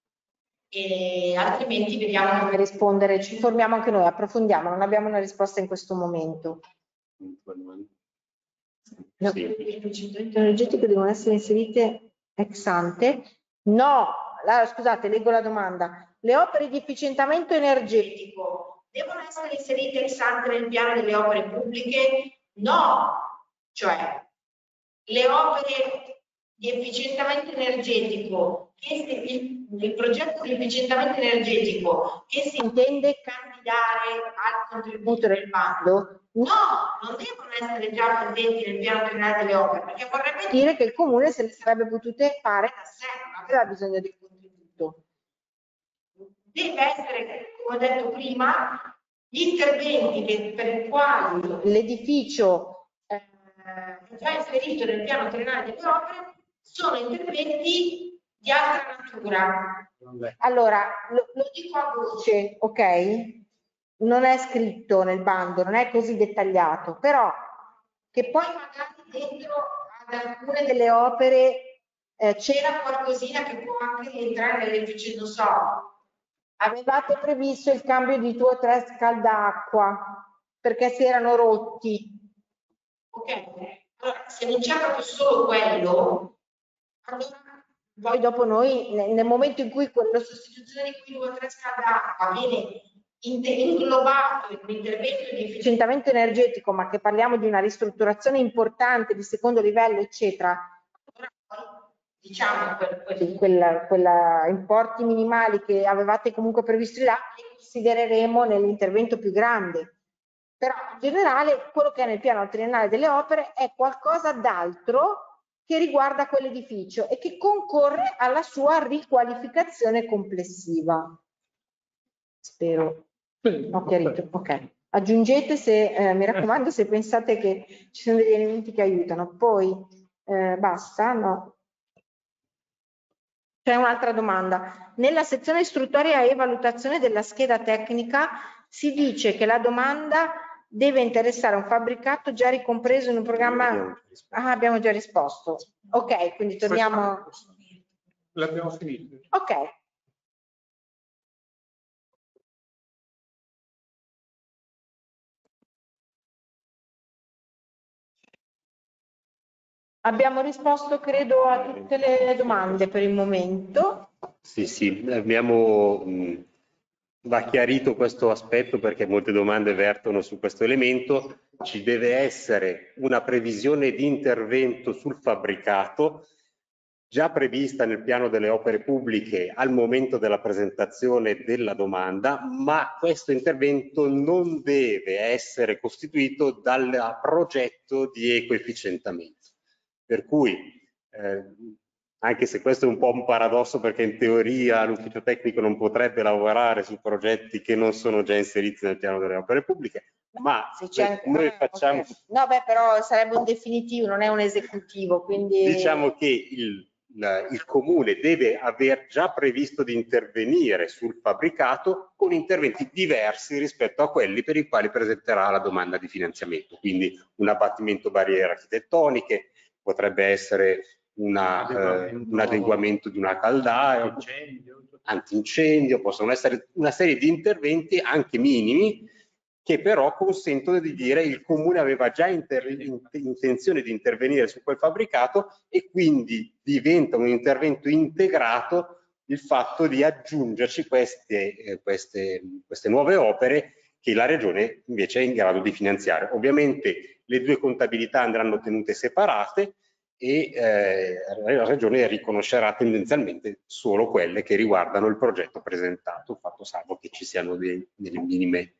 E altrimenti vediamo come rispondere, ci informiamo anche noi, approfondiamo, non abbiamo una risposta in questo momento. No, le efficientamento energetico devono essere inserite ex ante? No, la, scusate, leggo la domanda. Le opere di efficientamento energetico devono essere inserite ex ante nel piano delle opere pubbliche? No, cioè le opere di efficientamento energetico, che si, il, il progetto di efficientamento energetico che si intende candidare al contributo del bando, no, non devono essere già presenti nel piano triennale delle opere, perché vorrebbe dire che il comune se le sarebbe potute fare da sé, non aveva bisogno del contributo. Deve essere, come ho detto prima, gli interventi che, per i quali l'edificio eh, è già inserito nel piano triennale delle opere sono interventi di altra natura. Allora, lo, lo dico a voce, ok? Non è scritto nel bando, non è così dettagliato, però che poi magari dentro ad alcune delle opere eh, c'era qualcosina che può anche rientrare nell'edificio, non so, avevate previsto il cambio di due o tre scaldacqua perché si erano rotti. Ok, allora se non c'è proprio solo quello, allora poi dopo noi nel, nel momento in cui la sostituzione di quei due o tre scaldacqua viene inglobato in un intervento di efficientamento energetico, ma che parliamo di una ristrutturazione importante di secondo livello, eccetera, allora, diciamo quella, quella, quella importi minimali che avevate comunque previsto là li considereremo nell'intervento più grande. Però in generale quello che è nel piano triennale delle opere è qualcosa d'altro che riguarda quell'edificio e che concorre alla sua riqualificazione complessiva. Spero. Ho chiarito. Ok. aggiungete se, eh, mi raccomando, se pensate che ci sono degli elementi che aiutano. Poi, eh, basta, no? C'è un'altra domanda. Nella sezione istruttoria e valutazione della scheda tecnica si dice che la domanda deve interessare un fabbricato già ricompreso in un programma... Ah, abbiamo già risposto. Ok, quindi torniamo... L'abbiamo finito. Ok. Abbiamo risposto, credo, a tutte le domande per il momento. Sì, sì, abbiamo, mh, va chiarito questo aspetto perché molte domande vertono su questo elemento. Ci deve essere una previsione di intervento sul fabbricato già prevista nel piano delle opere pubbliche al momento della presentazione della domanda, ma questo intervento non deve essere costituito dal progetto di ecoefficientamento. Per cui, eh, anche se questo è un po' un paradosso perché in teoria l'ufficio tecnico non potrebbe lavorare su progetti che non sono già inseriti nel piano delle opere pubbliche, ma se c'è noi ah, facciamo... Okay. No, beh, però sarebbe un definitivo, non è un esecutivo, quindi... Diciamo che il, la, il comune deve aver già previsto di intervenire sul fabbricato con interventi diversi rispetto a quelli per i quali presenterà la domanda di finanziamento, quindi un abbattimento barriere architettoniche, potrebbe essere una, adeguamento, eh, un adeguamento di una caldaia, antincendio, possono essere una serie di interventi anche minimi che però consentono di dire il comune aveva già intenzione di intervenire su quel fabbricato e quindi diventa un intervento integrato il fatto di aggiungerci queste, eh, queste, queste nuove opere che la regione invece è in grado di finanziare. Ovviamente le due contabilità andranno tenute separate e eh, la regione riconoscerà tendenzialmente solo quelle che riguardano il progetto presentato, fatto salvo che ci siano dei, delle minime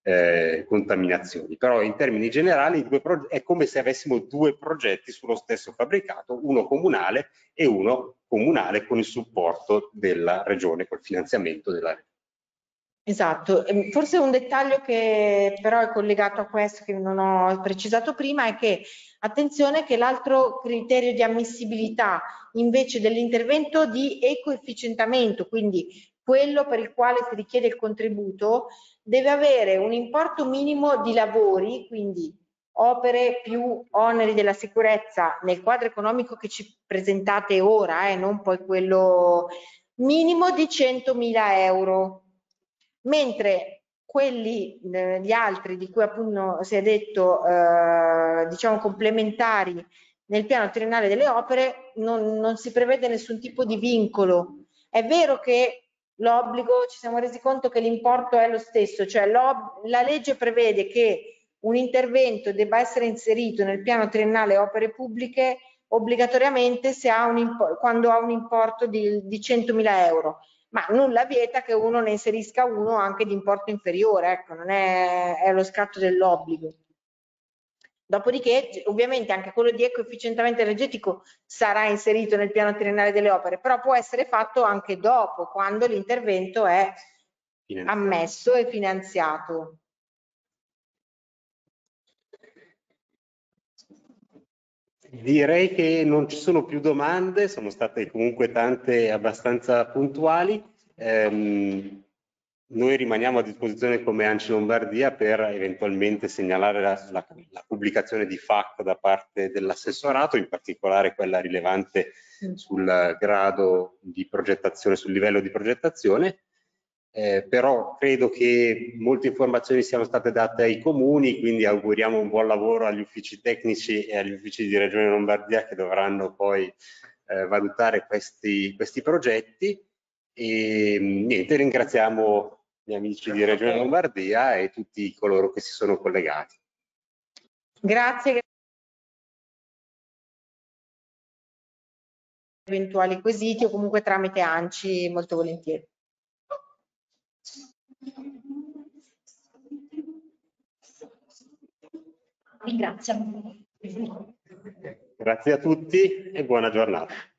eh, contaminazioni. Però in termini generali due è come se avessimo due progetti sullo stesso fabbricato, uno comunale e uno comunale con il supporto della regione, col finanziamento della regione. Esatto, forse un dettaglio che però è collegato a questo che non ho precisato prima è che attenzione che l'altro criterio di ammissibilità invece dell'intervento di ecoefficientamento, quindi quello per il quale si richiede il contributo, deve avere un importo minimo di lavori, quindi opere più oneri della sicurezza nel quadro economico che ci presentate ora, eh, non poi quello minimo di centomila euro. Mentre quelli, eh, gli altri di cui appunto si è detto, eh, diciamo complementari nel piano triennale delle opere, non, non si prevede nessun tipo di vincolo. È vero che l'obbligo, ci siamo resi conto che l'importo è lo stesso, cioè la legge prevede che un intervento debba essere inserito nel piano triennale opere pubbliche obbligatoriamente se ha un quando ha un importo di, di centomila euro. Ma nulla vieta che uno ne inserisca uno anche di importo inferiore, ecco, non è, è lo scatto dell'obbligo. Dopodiché, ovviamente, anche quello di ecoefficientamento energetico sarà inserito nel piano triennale delle opere, però può essere fatto anche dopo, quando l'intervento è ammesso e finanziato. Direi che non ci sono più domande, sono state comunque tante abbastanza puntuali. Ehm, noi rimaniamo a disposizione come ANCI Lombardia per eventualmente segnalare la, la, la pubblicazione di F A Q da parte dell'assessorato, in particolare quella rilevante sul grado di progettazione, sul livello di progettazione. Eh, però credo che molte informazioni siano state date ai comuni, quindi auguriamo un buon lavoro agli uffici tecnici e agli uffici di Regione Lombardia che dovranno poi eh, valutare questi, questi progetti e niente, ringraziamo gli amici di Regione Lombardia e tutti coloro che si sono collegati. Grazie. Eventuali quesiti o comunque tramite ANCI molto volentieri. Ringraziamo. Grazie a tutti e buona giornata.